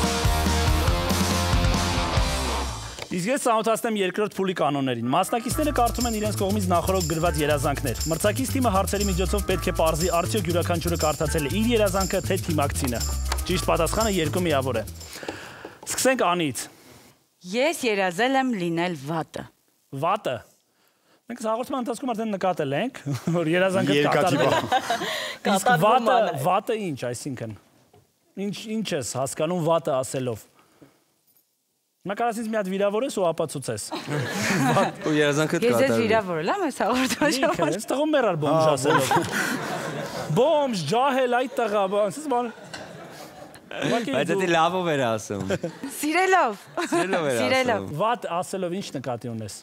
Իսկ ես ծանոթացնեմ երկրորդ փուլի կանոններին։ Մասնակիցները կարդում են իրենց կողմից նախորդ գրված երազանքներ։ Մրցակից թիմը հարցերի միջոցով պետք է պարզի արդյոք յուրաքանչյուրը կարդացել է իր երազանքը, թե թիմակցինը։ Ճիշտ պատասխանը երկու միավոր է։ Սկսենք Անից։ Ես երազել եմ լինել վատը։ Վատը։ Մենք հաղորդման ընթացքում արդեն նկատել ենք, որ երազանքը կատարվել է։ Իսկ վատը, վատը ինչ, այսինքն։ Ինչ ինչ ես հասկանում վատը ասելով։ Նկարածից մի հատ վիրավոր ես ու ապացուցես։ Ու երազանքդ կատարվել։ Ես ես վիրավորել եմ այս հաղորդման ժամանակ։ Ես տղում մեռար բոմժ ասելով։ Բոմժ, ջահել այդ տղա, ասես բան։ Բայց դա լավով էր ասում։ Սիրելով։ Սիրելով էր ասում։ Վատ ասելով ինչ նկատի ունես։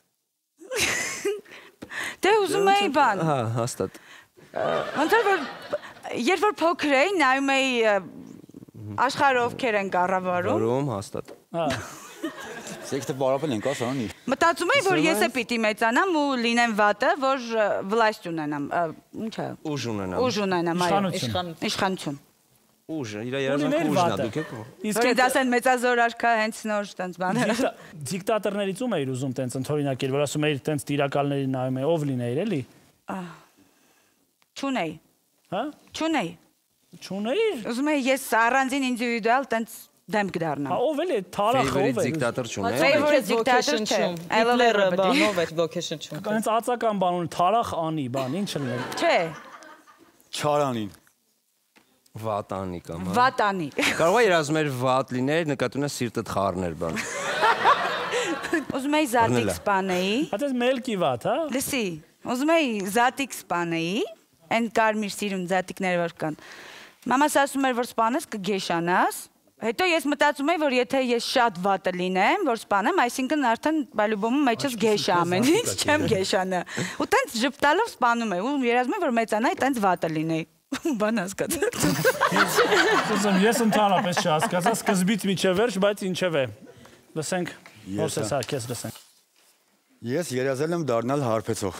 Դե ուզում էի բան։ Հա, հաստատ։ Ոնց որ երբ որ փոքր էի, նայում էի աշխարհը ովքեր են կառավարում։ Որում հաստատ։ Հա։ Սեքտը բարապել ենք, ասանի։ Մտածում էի, որ ես է պիտի մեծանամ ու լինեմ վատը, որ վլաստ ունենամ, ինչ է։ Ուժ ունենամ։ Ուժ ունենամ, այո։ Իշխանություն։ Իշխանություն։ Ուժը, իր երազանքը ուժն է, դուք եք։ Իսկ այդ ասեն մեծազոր արքա հենց նոր տենց բաներ։ Դիկտատորներից ում էիր ուզում տենց ընդօրինակ էր, որ ասում էիր տենց տիրակալների նայում է, ով լինեիր, էլի։ Չունեի։ Հա։ Չունեի։ Չունեիր։ Ուզում էի ես առանձին ինդիվիդուալ տենց դեմք դառնամ։ Հա, ով էլի թարախ ով է։ Դիկտատոր չունե։ Favorite dictator չէ։ Հիտլերը բանով էր vocation չունի։ Հենց ածական բան ունի, թարախ անի, բան, ինչ լինել։ Չէ։ Չարանին։ Վատանի կամ։ Վատանի։ Կարող է երազում էր վատ լիներ, նկատի ունես սիրտդ խառներ բան։ Ուզում էի զատիկ սպանեի։ Հատես մելքի վատ, հա։ Լսի, ուզում էի զատիկ սպանեի, այն կարմիր սիրուն զատիկները որ կան։ Մամաս ասում էր, որ սպանես կգեշանաս։ Հետո ես մտածում եի, որ եթե ես շատ վատը լինեմ, որ սպանեմ, այսինքն արդեն բալյուբոմում մեջս գեշա ամեն ինչ, չեմ գեշանա։ Ու տենց ժպտալով սպանում էի, ու երազում եմ, որ մեծանայի, տենց վատը լինեի։ Բան հասկացա։ Ուզում ես ընդհանրապես չհասկացա, սկզբից մինչև վերջ, բայց ինչև է։ Լսենք, ո՞րս է սա, քեզ լսենք։ Ես երազել եմ դառնալ հարբեցող։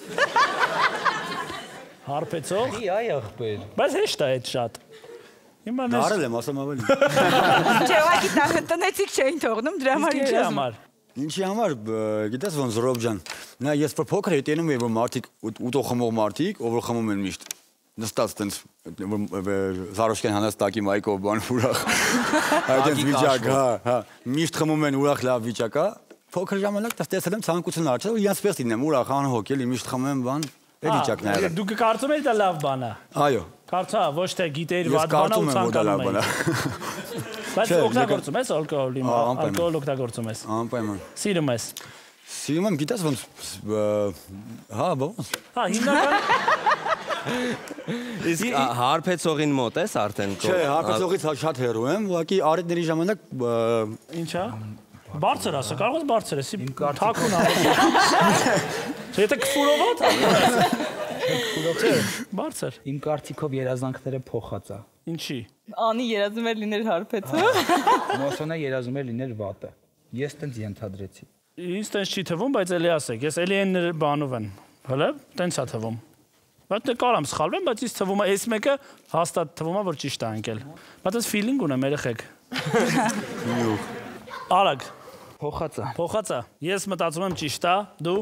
Հարբեցող։ Ի այ ախպեր։ Բայց հեշտ է այդ շատ։ Հիմա ես Դարել եմ, ասեմ ավելի։ Չէ, ուղղակի տնեցիկ չէին թողնում, դրա համար ինչի երազում։ համար։ Ինչի համար, գիտես ոնց Ռոբ ջան, նա ես որ փոքր էի տենում էի որ մարդիկ ուտող խմող մարդիկ, ով որ խմում են միշտ նստած տենց Զարոշկյան հանաստակի մայկով բան ուրախ։ Այդ վիճակ, հա, հա, միշտ խմում են ուրախ լավ վիճակա։ Փոքր ժամանակ տեսել եմ ցանկություն արջել ու իրենց պես լինեմ ուրախ անհոգ էլի միշտ խմեմ բան, այդ վիճակն է։ Դու կարծում ես դա լավ բան է։ Այո։ Կարծա, ոչ թե գիտեիր վատ բան ու ցանկանում ես։ Բայց օգտագործում ես ալկոհոլի, ալկոհոլ օգտագործում ես։ Անպայման։ Սիրում ես։ Սիրում եմ, գիտես ոնց, հա, ոնց։ Հա, հիմնական Իսկ հարբեցողին մոտ ես արդեն։ Չէ, հարբեցողից շատ հեռու եմ, ուղղակի արետների ժամանակ ինչա։ Բարձր ասա, կարող ես բարձր ես, թաքուն ա։ Եթե քֆուրով է, բարձր։ Իմ կարծիքով երազանքները փոխած է։ Ինչի։ Անի երազում էր լինել հարբեցող։ Մոսոնը երազում էր լինել վատը։ Ես տենց ենթադրեցի։ Ինձ տենց չի թվում, բայց էլի ասեք, ես էլի այն բանով եմ։ Հələ, տենց է թվում։ Բայց դե կարամ սխալվեմ, բայց ինձ թվում է այս մեկը հաստատ թվում է, որ ճիշտ է ընկել։ Բայց այս ֆիլինգ ունեմ երեխեք։ Արագ։ Փոխած է։ Փոխած է։ Ես մտածում եմ ճիշտ է, դու։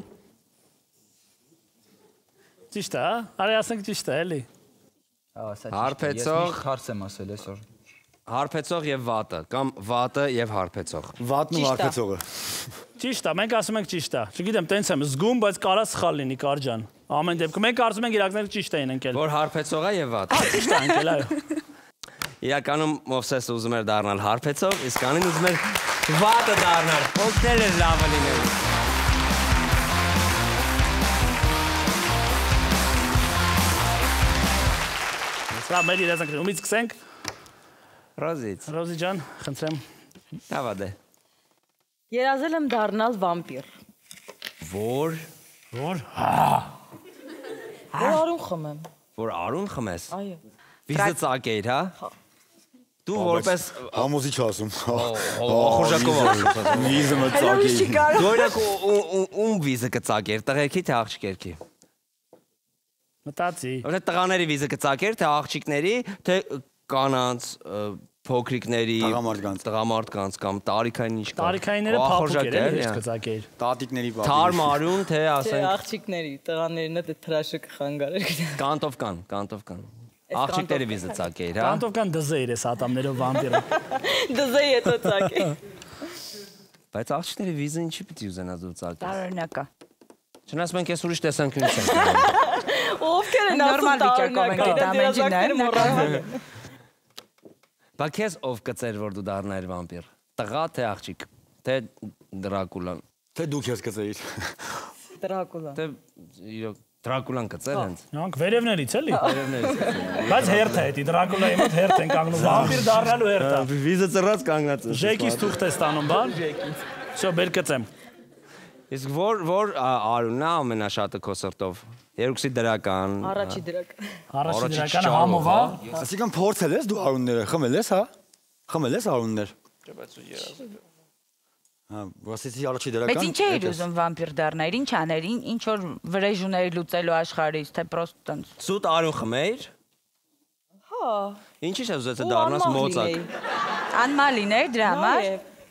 Ճիշտ է, արի ասենք ճիշտ է, էլի։ Հարբեցող, հարց եմ ասել այսօր։ Հարբեցող եւ վատը, կամ վատը եւ հարբեցող։ վատն ու հարբեցողը։ Ճիշտ է, մենք ասում ենք ճիշտ է։ Չգիտեմ, տենց եմ զգում, բայց կարա սխալ լինի, Կարջան։ Ամեն դեպքում մենք կարծում ենք իրակները ճիշտ էին ընկել։ Որ հարբեցող է եւ վատ։ Հա, ճիշտ է ընկել, այո։ Իրականում Մովսեսը ուզում էր դառնալ հարբեցող, իսկ Անին ուզում էր վատը դառնալ։ Օգնել էր լավը լինել։ Սա մեր երազանքն է։ Ումից սկսենք։ Ռոզից։ Ռոզի ջան, խնդրեմ։ Դավադե։ Երազել եմ դառնալ վամպիր։ Որ Որ։ Որ արուն խմեմ։ որ արուն խմես։ Այո։ Վիզը ծակեիր, հա։ Դու որպես համոզի չասում։ Ախորժակով ասում։ Վիզը մծակի։ Դու իրակ ում վիզը կծակեր, տղեկի թե աղջիկերքի։ Մտածի։ Որտե տղաների վիզը կծակեր, թե աղջիկների, թե կանանց, փոքրիկների, տղամարդկանց կամ տարիքային ինչ կա։ Տարիքայինները փափուկ էր, ես կծակեիր։ Տատիկների բաբի։ Թարմ արուն, թե Չէ, ասենք աղջիկների, տղաներինը դե թրաշը կխանգարեր։ կանտով կան, կանտով կան։ Աղջիկների վիզը ծակեիր, հա։ Կանտով կան դզեիր ես ատամներով վամպիրը։ Դզեի հետո ծակի։ Բայց աղջիկների վիզը ինչի պիտի ուզենաս դու ծակես։ Տարօրինակ է։ Չնայած մենք ես ուրիշ տեսանկյունից ենք։ Ովքեր են Նորմալ վիճակով ենք այդ ամեն ինչն։ Բա քեզ ով կծեր որ դու դառնայիր վամպիր։ Տղա թե աղջիկ, թե Դրակուլան։ Թե դու քեզ կծեիր։ Դրակուլա։ Թե իրոք Դրակուլան կծեր հենց։ Նրանք վերևներից էլի։ Վերևներից։ Բայց հերթ է, դի Դրակուլայի մոտ հերթ են կանգնում, վամպիր դառնալու հերթ է։ Վիզը ծռած կանգնած է։ Ժեկից թուղթ է ստանում, բան։ Всё, բեր կծեմ։ Իսկ որ որ արունն է ամենաշատը քո սրտով։ Երկուսի դրական։ Առաջի դրական։ Առաջի դրականը համով է։ Այսինքն փորձել ես դու արունները, խմել ես, հա։ Խմել ես արուններ։ Չէ, բայց ու երազել։ Հա, ոսեցի առաջի դրական։ Բայց ինչ էիր ուզում վամպիր դառնալ, ինչ աներ, ինչ որ վրեժուներ լուծելու աշխարհից, թե պրոստ տենց։ Սուտ արուն խմեիր։ Հա։ Ինչի՞ ես ուզեցի դառնաս մոծակ։ Անմալ լիներ դրա համար։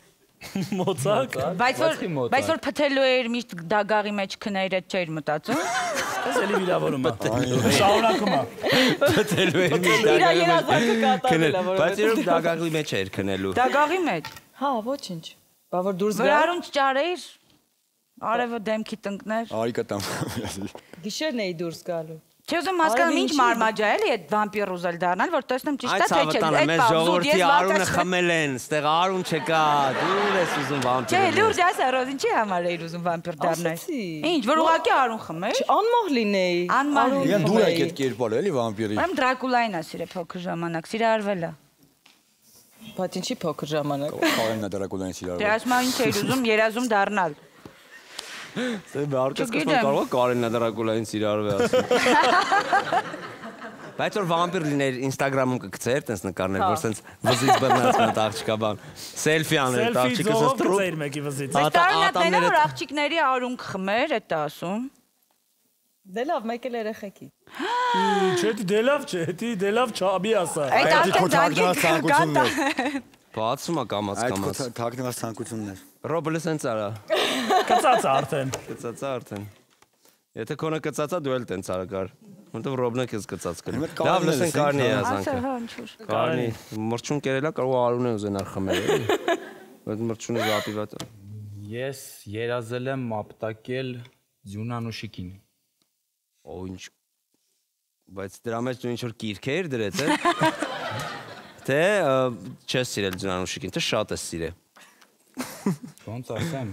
Մոծակ։ Բայց որ բայց որ փթելու էր միշտ դագաղի մեջ քներ այդ չէր մտածում։ Ես էլի վիրավորում եմ։ Շարունակում եմ։ Փթելու էր մի Իրա երազանքը կատարել է, որովհետեւ։ Բայց երբ դագաղի մեջ էր քնելու։ Դագաղի մեջ։ Հա, ոչինչ։ Բա որ դուրս գա։ Վրարուն չճարեիր։ Արևը դեմքի տնկներ։ Արի կտամ։ Գիշերն էի դուրս գալու։ Չէ ուզում հասկանամ ինչ մարմաճա էլի այդ վամպիր ուզել դառնալ, որ տեսնեմ ճիշտ է թե չէ։ Այդ մեզ ժողովրդի Արունը խմել են, ստեղ Արուն չկա, դու ես ուզում վամպիր։ Չէ, լուրջ ասա, Ռոզ, ինչի համար էիր ուզում վամպիր դառնալ։ Ինչ, որ ուղղակի Արուն խմեր։ Անմահ լինեի։ Անմահ։ Իրեն դու եք այդ կերպարը էլի վամպիրի։ Ուրեմն Դրակուլային է սիրե փոքր ժամանակ, սիրարվել է։ Բայց ինչի փոքր ժամանակ։ Կարենն է Դրակուլային սիրարվել։ Դե ասում ինչ էիր ուզում երազում դառնալ։ Դե բարկես կսման կարող է Կարենն է Դրակուլային սիրարվել ասում։ Բայց որ վամպիր լիներ Instagram-ում կգցեր, տենց նկարներ, որ սենց վզից բռնած մտ աղջիկա բան։ Սելֆի աներ այդ աղջիկը սենց տրուպ։ Սելֆի մեկի վզից։ Բայց տարօրինակն է որ աղջիկների արուն խմեր, էդ է ասում։ Դե լավ, մեկ էլ երեխեքի։ Չէ, դե լավ չէ, դե լավ չաբի ասա։ Այդ արդեն Բացում է կամաց կամաց։ Այդ թաքնված ցանկություններ։ Ռոբելը սենց արա։ Կծած է արդեն։ Կծած է արդեն։ Եթե քոնը կծած է, դու էլ տենց արա կար։ Որտեվ Ռոբնը քեզ կծած կրի։ Լավ, լսեն Կարնի երազանքը։ Կարնի, մրճուն կերելա կարող Արուն է ուզենար խմել էլի։ Այդ մրճունը զապիվատ է։ Ես երազել եմ ապտակել Ձյունանուշիկին։ Օ ինչ։ Բայց դրա մեջ դու ինչ որ կիրքեր դրեց է։ Թե չես սիրել Ձյունանուշիկին, թե շատ ես սիրել։ Ոնց ասեմ։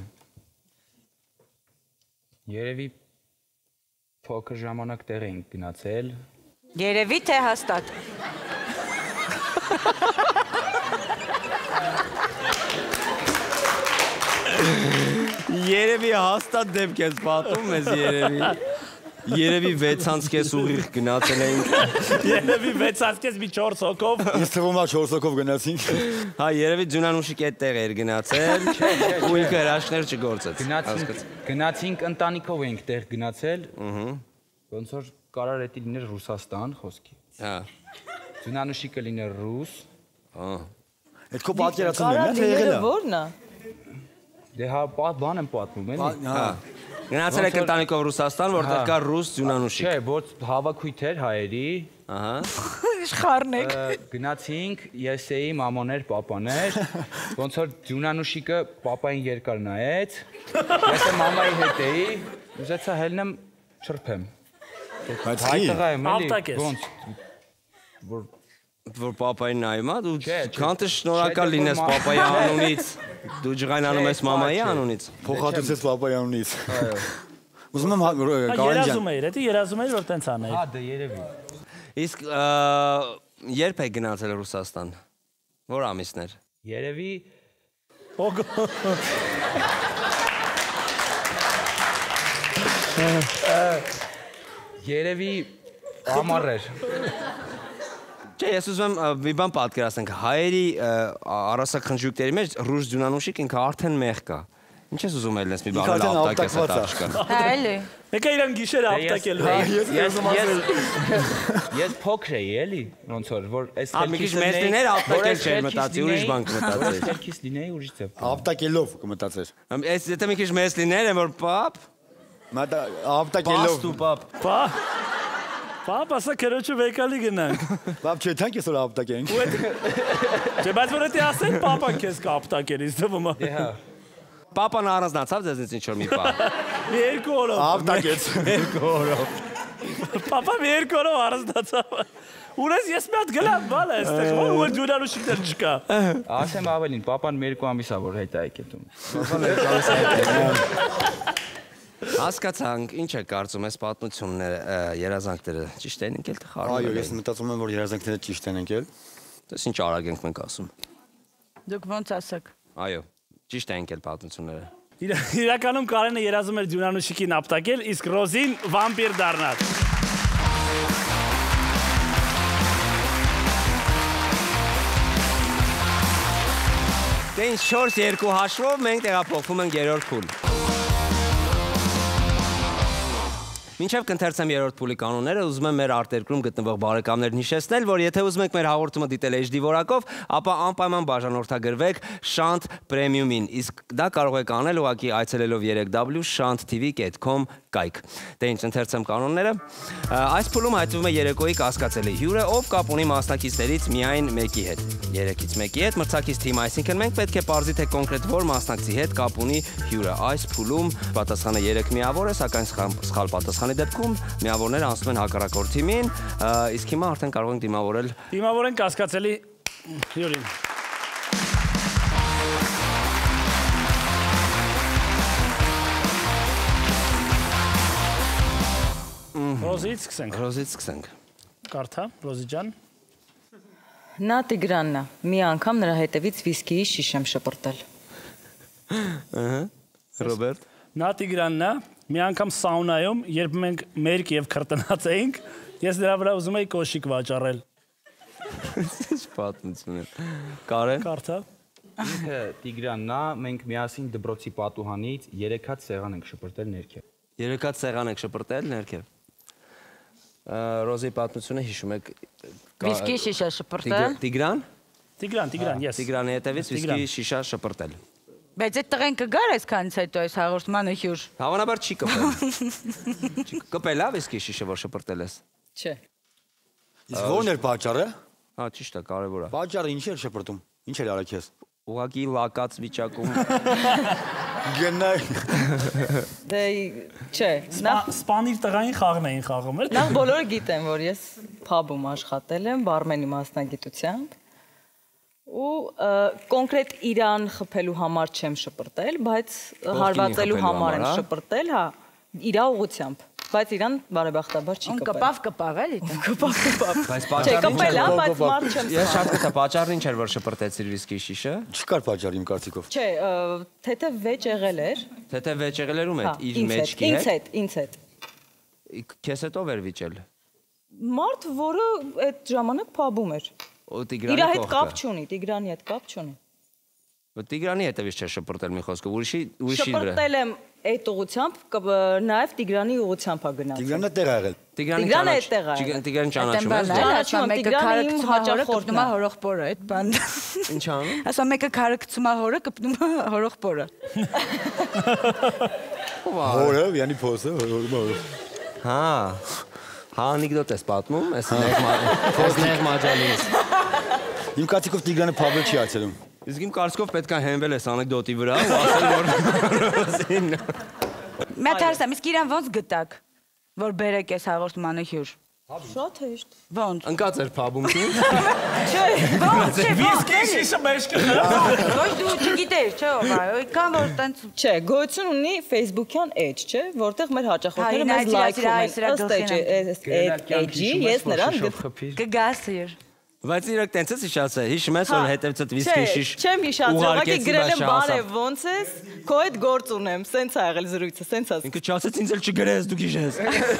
Երևի փոքր ժամանակ տեղ ենք գնացել։ Երևի թե հաստատ։ Երևի հաստատ դեպք ես պատում ես երևի։ Երևի վեց անցքես ուղիղ գնացել էինք։ Երևի վեց անցքես մի չորս հոգով։ Ես թվում է չորս հոգով գնացինք։ Հա, երևի Ձյունանուշիկ այդ տեղ էր գնացել։ Ու ինքը հրաշքներ չգործեց։ Գնացինք ընտանիքով էինք տեղ գնացել։ Ոնց որ կարար էդի լիներ Ռուսաստան խոսքի։ Հա։ Ձյունանուշիկը լիներ ռուս։ Հա։ Այդ քո պատկերացումն է, թե եղել է։ Որն է։ Դե հա բան եմ պատմում էլի։ Հա։ Գնացել եք ընտանիքով Ռուսաստան, որտեղ կա ռուս Ձյունանուշիկ։ Չէ, որ հավաքույթ էր հայերի։ Ահա։ Իշխարնեք։ Գնացինք, ես էի, մամաներ, պապաներ, ոնց որ Ձյունանուշիկը պապային երկար նայեց, ես եմ մամայի հետ էի, ուզեցա հելնեմ չրփեմ։ Բայց հայ տղա եմ էլի, Ապտակես։ ոնց որ Որ պապային նայում է, դու քանտը շնորհակալ լինես պապայի անունից։ Դու ջղայնանում ես մամայի անունից։ փոխհատուցես պապայի անունից։ այո։ Ուզում եմ Կարեն ջան։ Երազում էիր, դա երազում էիր որ տենց անել։ Հա, դե երևի։ Իսկ երբ եք գնացել Ռուսաստան։ Որ ամիսներ։ Երևի Օգո։ Երևի ամառ էր։ Չէ, ես ուզում եմ մի բան պատկերացնենք, հայերի առասախնջույքների մեջ ռուս Ձյունանուշիկ ինքը արդեն մեղ կա։ Ինչ ես ուզում ելնես մի բան ապտակես այդ աղջկա։ Հա, էլի։ Եկա իրան գիշերը ապտակելու։ Ես փոքր էի էլի, ոնց որ որ այս Ա մի քիչ մեծ լիներ ապտակել չէր մտածի, ուրիշ բան կմտածեր։ Քերքիս լինեի ուրիշ ձև։ Ապտակելով կմտածեր։ Այս եթե մի քիչ մեծ լիներ, եմ որ պապ, Մատա ապտակելով։ պաստու պապ։ Պա։ Պապ, ասա քրոջը վեկալի գնանք։ Պապ չէ, թանկ ես որ ապտակենք։ Չէ, բայց որ դա ասեն պապան քեզ կապտակեր, ինձ թվում է։ Դե հա։ Պապան առանձնացավ ձեզնից ինչ որ մի բան։ Երկու օրով։ Ապտակեց։ Երկու օրով։ Պապա մի երկու օրով առանձնացավ։ Ուրես ես մի հատ գլամ բալ է այստեղ, որ Ձյունանուշիկներ չկա։ Ասեմ ավելին, պապան մի երկու ամիս ա որ հետ է եկել։ Հասկացանք, ինչ է կարծում ես պատմությունները, երազանքները ճիշտ են ընկել թե խառնում։ Այո, ես մտածում եմ որ երազանքները ճիշտ են ընկել։ Դες ինչ արագ ենք մենք ասում։ Դուք ոնց ասեք։ Այո, ճիշտ է ընկել պատմությունները։ Իրականում Կարենը երազում էր Ձյունանուշիկին ապտակել, իսկ Ռոզին վամպիր դառնալ։ Դե ինչ չորս երկու հաշվով մենք տեղափոխվում ենք երրորդ փուլ։ Մինչև կընթերցեմ երրորդ փուլի կանոնները, ուզում եմ մեր արտերկրում գտնվող բարեկամներին հիշեցնել, որ եթե ուզում եք մեր հաղորդումը դիտել H D որակով, ապա անպայման բաժանորդագրվեք Shant Premium-ին, իսկ դա կարող եք անել ուղղակի այցելելով w w w dot shant t v dot com կայք։ Դե ինչ, ընթերցեմ կանոնները։ Այս փուլում հայտնվում է երեկոյի կասկածելի հյուրը, ով կապ ունի մասնակիցներից միայն մեկի հետ։ Երեքից մեկի հետ մրցակից թիմ, այսինքն մենք պետք է պարզի թե կոնկրետ որ մասնակցի հետ կապ ունի հյուրը։ Այս փուլում պատասխանը երեք միավոր է, սակայն սխալ պատասխանի դեպքում միավորները անցնում են հակառակորդ թիմին, իսկ հիմա արդեն կարող ենք դիմավորել։ Դիմավորենք կասկածելի հյուրին։ Ռոզից սկսենք։ Ռոզից սկսենք։ Կարդա, Ռոզի ջան։ Նա Տիգրանն է, մի անգամ նրա հետևից վիսկիի շիշ եմ շպրտել։ Ռոբերտ։ Նա Տիգրանն է, մի անգամ սաունայում, երբ մենք մերկ եւ քրտնած էինք, ես դրա վրա ուզում էի կոշիկ վաճառել։ Ինչ պատմություն է։ Կարեն։ Կարդա։ Ինքը Տիգրանն է, մենք միասին դպրոցի պատուհանից երեք հատ սեղան ենք շպրտել ներքև։ Երեք հատ սեղան եք շպրտել ներքև։ Ռոզի պատմությունը հիշում եք։ Վիսկի շիշա շպրտել։ Տիգրան։ Տիգրան, Տիգրան, ես։ Տիգրանի հետևից վիսկի շիշա շպրտել։ Բայց այդ տղեն կգար այսքանից հետո այս հաղորդմանը հյուր։ Հավանաբար չի կպել։ Կպել է վիսկի շիշը, որ շպրտել ես։ Չէ։ Իսկ ո՞րն էր պատճառը։ Հա, ճիշտ է, կարևոր է։ Պատճառը ինչ էր շպրտում։ Ինչ էր արել քեզ։ Ուղղակի լակած վիճակում։ Գնայ։ Դե չէ, նախ Սպանիր տղային խաղն էին խաղում, էր։ նախ բոլորը գիտեն, որ ես փաբում աշխատել եմ բարմենի մասնագիտությամբ ու կոնկրետ իրան խփելու համար չեմ շպրտել, բայց հարվածելու համար եմ շպրտել, հա, իրա ուղությամբ, բայց իրան բարեբախտաբար չի կպել։ Կպավ կպավ էլի։ Կպավ կպավ։ Բայց Չէ, պատճառն ինչ կպել է, բայց մարդ չեմ։ Ես շատ կտա պատճառն ինչ էր, որ շպրտեցիր վիսկի շիշը։ Չկար պատճառ իմ կարծիքով։ Չէ, թեթե վեճ եղել էր։ Թեթե վեճ եղել էր ում հետ, իր Ինձ մեջքի հետ, հետ։ ինձ հետ։ Քեզ հետ ով էր վիճել։ Մարդ, որը այդ ժամանակ փաբում էր։ Ու Տիգրանի Իր հետ կողքը։ կապ չունի, Տիգրանի հետ կապ չունի։ Տիգրանի հետևից չէ շպրտել մի խոսքով, ուրիշի ուրիշի վրա։ Շպրտել եմ այդ ուղությամբ, նաև Տիգրանի ուղությամբ է գնացել։ Տիգրանը տեղ ա եղել։ Տիգրանը այդտեղ ա եղել։ Տիգրան ճանաչում ես։ Ասա մեկը քարը գցում է հորը, հաճախորդն կպնում է։ է հորողբորը, այդ բանը։ Ինչ անում։ Ասա մեկը քարը գցում է հորը, կպնում է հորողբորը։ Հորը, յանի փոսը, հորը։ Հա։ Հա անեկդոտ ես պատմում, այս նեղ մաջալից։ Իմ կարծիքով Տիգրանը փաբը չի այցելում։ Իսկ իմ կարծիքով պետք է հենվել այս անեկդոտի վրա ու ասել որ Մի հատ հարցամ, իսկ իրան ոնց գտակ, որ բերեք այս հաղորդմանը հյուր։ Շատ հեշտ։ Ոնց։ ընկած էր փաբում քին։ Չէ, ոնց, չէ, Վիսկի շիշը մեջ կգա։ ոչ դու չգիտեր, չէ, ով է, այդքան որ տենց Չէ, գոյություն ունի Facebook-յան edge, չէ, որտեղ մեր հաճախորդները Հա, մեզ ինա, լայքում են։ Ըստ edge-ի ես նրան կգաս իր։ Բայց իրոք տենց է հիշացել, հիշում ես որ հետևից վիսկի շիշ։ Չեմ հիշացել, ուղղակի գրել եմ բարև ոնց ես, քո հետ գործ ունեմ, սենց ա եղել զրույցը, սենց ա։ Ինքը չասեց ինձ էլ չգրես, դու գիշես։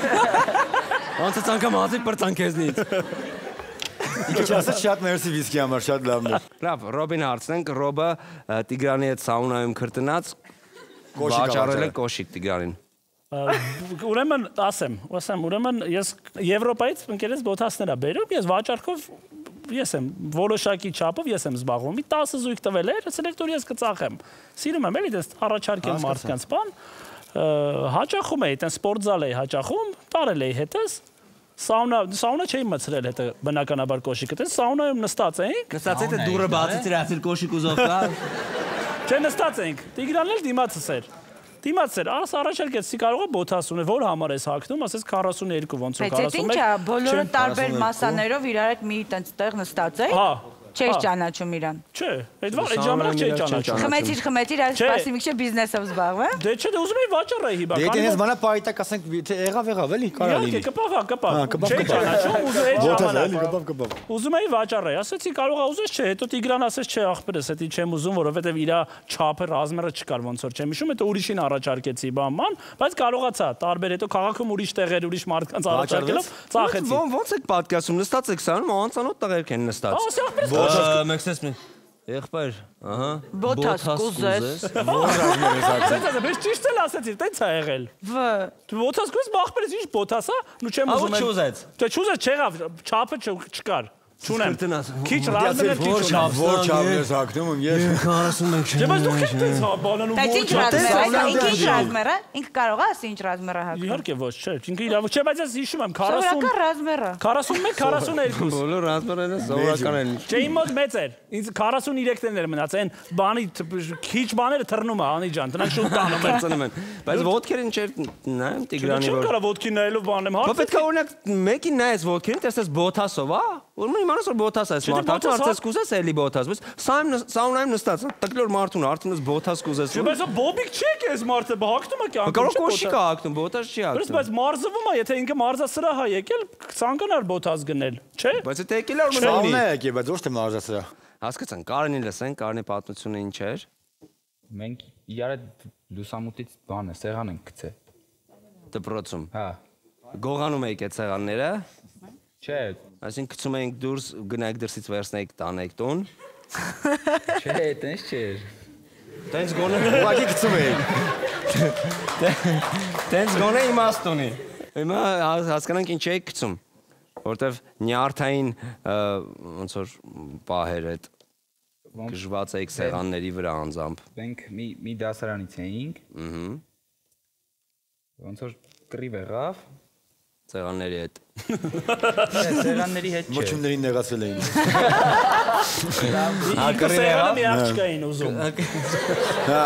Ոնց անգամ հազիվ բրտան քեզնից։ Ինքը չասեց շատ մերսի վիսկի համար, շատ լավն է։ Լավ, Ռոբին հարցնենք, Ռոբը Տիգրանի հետ սաունայում քրտնած վաճառել է կոշիկ Տիգրանին։ Ուրեմն ասեմ, ասեմ, ուրեմն ես Եվրոպայից ընկերես բոթասներ ա բերում, ես վաճառքով ես եմ որոշակի չափով ես եմ զբաղվում։ Մի տասը զույգ տվել էր, սելեկտոր ես կծախեմ։ Սիրում եմ էլի դες առաջարկել մարդկանց բան, հաճախում էի, այդեն սպորտզալ էի հաճախում, տարել էի հետս։ Սաունա, սաունա չէի մցրել հետը բնականաբար կոշիկը, դες սաունայում նստած էինք։ Նստած էի դուրը բացից իրացել կոշիկ ուզով կա։ Չէ, նստած էինք։ Տիգրանն էլ դիմացս էր։ Դիմաց էր, արս առաջարկեց, սի կարող է բոթաս ունե, որ համար ես հագնում, ասես քառասունուերկու ոնց որ քառասունմեկ։ Բայց այդ ի՞նչ է, բոլորը տարբեր մասաներով իրար հետ մի տենց տեղ նստած է։ Հա։ Չէ՞ս ճանաչում իրան։ Չէ, այդ վաղ այդ ժամանակ չէի ճանաչում։ Խմեցիր, խմեցիր, այս սպասի մի քիչ բիզնեսով զբաղվում։ Դե չէ, դե ուզում էի վաճառեի հիբա։ Դե դենես մանա պայտակ ասենք թե եղավ եղավ էլի, կարա լինի։ Իհարկե, կպավ, հա, կպավ։ Հա, կպավ, Չէի կպավ։ ճանաչում, ուզում էի ժամանակ։ կպավ, կպավ։ Ուզում էի վաճառեի, ասեցի կարող է ուզես, չէ, հետո Տիգրան ասեց, չէ, ախպերս, դա չեմ ուզում, որովհետև իր չափը ռազմերը չկար ոնց որ չեմ հիշում, հետո ուրիշին առաջարկեցի բանման, բայց կարողացա, տարբեր հետո քաղաքում ուրիշ տեղեր, ուրիշ մարդկանց առաջարկելով ծախեցի։ Ոնց եք պատկասում, նստած եք սանում, անծանոթ տղերք են նստած։ Ասա, ախպերս։ Մեկսես մի Եղբայր, ահա։ Բոթաս կուզես։ Ասեցի, բայց ճիշտ էլ ասեցի, տենց է եղել։ Վ։ Դու բոթաս կուզ, ախպերս ինչ բոթաս է, նու չեմ ուզում։ Ահա չուզեց։ Չէ, չուզեց, չեղավ, չափը չկար։ Չունեմ։ Քիչ ռազմել քիչ ունեմ։ Որ չավես հակնում եմ ես։ քառասուն մեկ Չէ, բայց դուք եք տես հա բանալու Բայց ինչ ռազմեր, ինքը ինչ ռազմեր է։ Ինքը կարող է ասի ինչ ռազմեր է հակում։ Իհարկե ոչ, չէ, ինքը իրավ, չէ, բայց ես հիշում եմ քառասուն Սովորական ռազմեր է։ քառասուն մեկ քառասուն երկու Բոլոր ռազմերները սովորական են։ Չէ, իմ մոտ մեծ էր։ Ինձ քառասուն երեք տներ մնաց, այն բանի քիչ բաները թռնում է, անի ջան, դրանք շուտ տանում են, ծնում են։ Բայց ոդքերին չէր նայեմ Տիգրանի Չեմ որ։ կարա ոդկի նայելով բանեմ, Բա հարց։ պետք է օրինակ մեկին նայես ոդքերին, տեսես բոթասով, հա։ Ուրեմն իմանաս որ բոթաս է, մարդը արծես կուզես էլի բոթաս, բայց սա սաունայում նստած, տկլոր մարդուն արդյունս բոթաս կուզես։ Չէ, բայց բոբիկ չի էս մարդը, հակնում է կյանքում։ Կարող կոշիկ է հակնում, բոթաս չի հակնում։ Բայց մարզվում է, եթե ինքը մարզասրահ է եկել, ցանկանար բոթաս գնել, չէ։ Բայց եթե եկել է ուրեմն Սաունա եկի, բայց ոչ թե մարզասրա։ Հասկացան, Կարենին լսեն, Կարենի պատմությունը ինչ էր։ Մենք իրար լուսամուտից բանը սեղան ենք գցել։ Դպրոցում։ Հա։ Գողանում եք այդ սեղանները։ Չէ, Այսինքն գցում էինք դուրս, գնայք դրսից վերցնեիք, տանեիք տուն։ չէ, տենց չէր։ Տենց գոնե Ուղղակի գցում էինք։ Տենց գոնե իմաստ ունի։ Հիմա հասկանանք ինչ եք գցում, որտեվ նյարդային ոնց որ պահեր այդ գժված էիք սեղանների վրա անձամբ։ Մենք մի մի դասարանից էինք։ Ահա։ Ոնց որ կռիվ եղավ։ Սեղանների հետ։ Չէ, սեղանների հետ չէ։ Մոչումներին նեղացել էին։ Ինքը սեղանը մի աղջկային ուզում։ Հա։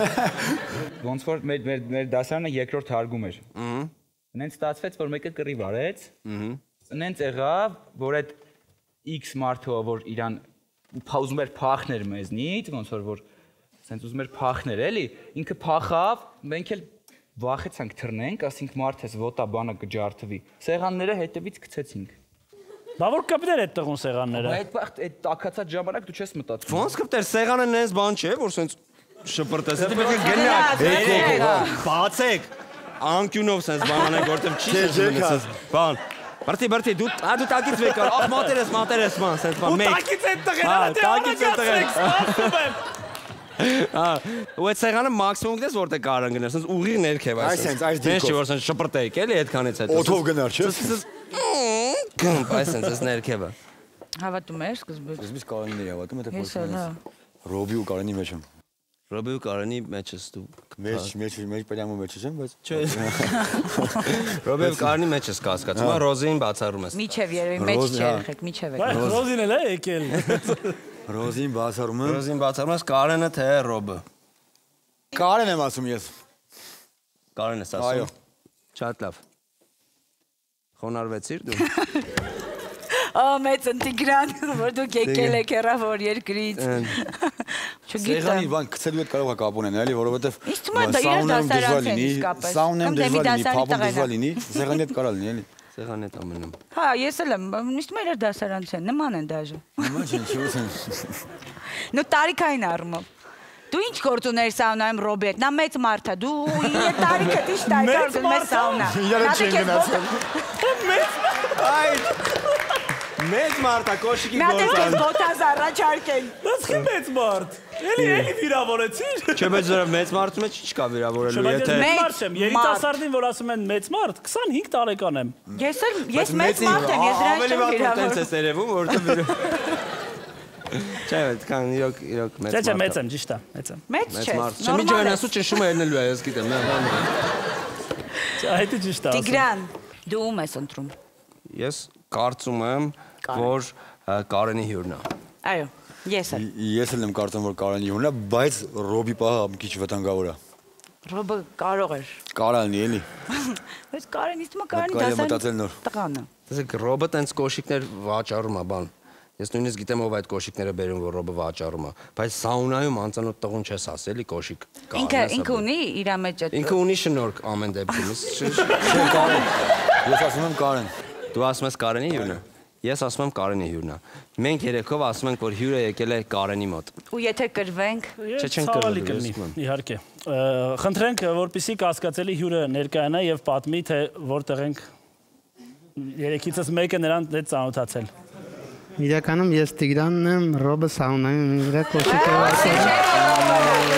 Ոնց որ մեր մեր մեր դասարանը երկրորդ հարգում էր։ Ահա։ Նենց ստացվեց, որ մեկը կռիվ արեց։ Ահա։ Նենց եղավ, որ այդ X մարդը, որ իրան ուզում էր փախներ մեզնից, ոնց որ որ սենց ուզում էր փախներ, էլի, ինքը փախավ, մենք էլ վախեցանք թռնենք, ասինք մարդես ոտա բանը կջարդվի։ Սեղանները հետևից գցեցինք։ Բա որ կպտեր այդ տղուն սեղանները։ Այդ վաղ այդ տակացած ժամանակ դու չես մտածում։ Ոնց կպտեր սեղանը նենց բան չէ, որ սենց շպրտես, դա պետք է գնաք, բացեք, անկյունով սենց բանանեք, որտեղ չի սենց բան։ Բարտի, բարտի, դու դու տակից վեկար, ախ մատերես, մատերես բան, սենց բան մեկ։ Տակից այդ տղերը, դե տակից այդ տղերը։ սպասում եմ։ Հա, ու այդ սեղանը մաքսիմում դες որտեղ կարող գնաս, սենց ուղիղ ներքև այս։ Այսինքն, այս Դες դիրքով։ չի որ սենց շպրտեիք, էլի այդքանից հետո։ Օթով գնար, չէ՞։ Գմ, այսինքն դες ներքևը։ Հավատում ես սկզբից։ Ես Կարենին էի հավատում, եթե Ես էլ, հա։ Ռոբի ու Կարենի մեջ եմ։ Ռոբի ու Կարենի մեջս դու։ Մեջ, մեջ, մեջ պրյամո մեջ եմ, բայց Չէ։ Ռոբի ու Կարենի մեջս կա հասկացում, Ռոզին բացառում ես։ Միչև երևի մեջ չերխեք, միչև եք։ Բայց Ռոզին էլ է եկել։ Ռոզին բացառում եմ։ Ռոզին բացառում ես Կարենը թե Ռոբը։ Կարեն եմ ասում ես։ Կարենն ես Այո։ ասում։ Շատ լավ։ Խոնարհվեցիր դու։ Ա մեծ Տիգրան, որ դուք եկել եք հեռավոր երկրից։ Չգիտեմ։ Սեղանի բան գցելու հետ կարող է կապ ունենալ, էլի, որովհետև Ինչ թվում է դա իրար դասարանց են իսկապես։ Սաունեմ Կամ դե մի դժվար լինի, դասարանի փաբում տղեն է։ դժվար լինի, սեղանի հետ կարա լինի, էլի։ Սեղան հետ ամենում։ Հա, ես էլ եմ, ինչ թվում է իրար դասարանց են, նման են դաժե։ Նման չէ, չի ուզում։ Նու տարիքային առումով։ Դու ինչ գործ ուներ սաունայում Ռոբերտ, նա մեծ մարդ է, դու իր տարիքը դիշ տարի կար մեծ սաունա։ Իրար չեն գնացել։ Այ մեծ մարտա կոշիկի Նա դեռ գործան։ բոտազ առաջարկեն։ Բայց խի մեծ մարդ։ Էլի էլի վիրավորեցիր։ Չէ, բայց դրա մեծ մարդու մեջ չկա վիրավորելու, Բայց եթե մեծ մարդ եմ, երիտասարդին որ ասում են մեծ մարդ, քսանհինգ տարեկան եմ։ Ես էլ ես մեծ մարդ եմ, ես դրանից ավելի չեմ վատ վիրավորվում։ տենց է երևում, որովհետև Չէ, այդքան իրոք իրոք մեծ Չէ, չէ, մարդ մեծ եմ, ճիշտ է, մեծ եմ։ Մեծ Մեծ չէ։ մարդ։ Չէ, մի ջան ասու ճնշում է ելնելու է, ես գիտեմ, նա։ Այդ է ճիշտ է։ Տիգրան, դու ում ես ընտրում։ Ես կարծում եմ, որ Կարենի հյուրն է։ Այո, ես էլ։ Ես էլ եմ կարծում, որ Կարենի հյուրն է, բայց Ռոբի պահը մի քիչ վտանգավոր է։ Ռոբը կարող էր։ Կարա լինի, էլի։ Բայց Կարեն իսկ մա Կարենի Կարելի է մտածել դասարան նոր։ տղան է։ Տեսեք, Ռոբը տենց կոշիկներ վաճառում է, բան։ Ես նույնիսկ գիտեմ ով այդ կոշիկները բերում, որ Ռոբը վաճառում է, բայց սաունայում անծանոթ տղուն չես ասելի կոշիկ։ Ինքը ինքը ունի իր մեջ այդ։ Ինքը ունի շնորհք ամեն դեպքում։ Չէ, Կարեն։ Ես ասում եմ Կարեն։ Դու ասում ես Կարենի հյուրն է։ Ես ասում եմ Կարենի հյուրն է։ Մենք երեքով ասում ենք, որ հյուրը եկել է Կարենի մոտ։ Ու եթե կրվենք, Չէ, չեն Ցավալի կրվելու, կլինի, ես իհարկե։ Խնդրենք, որպեսզի կասկածելի հյուրը ներկայանա եւ պատմի, թե որտեղ ենք երեքիցս մեկը նրան հետ ծանոթացել։ Իրականում ես Տիգրանն եմ, Ռոբը սաունայում իր կոշիկը ասել։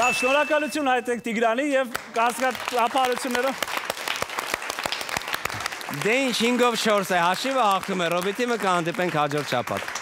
Լավ, շնորհակալություն հայտնենք Տիգրանին եւ հասկացապարությունները։ Դե ինչ հինգով չորս է հաշիվը հաղթում է Ռոբիտի, մենք կհանդիպենք հաջորդ շաբաթ։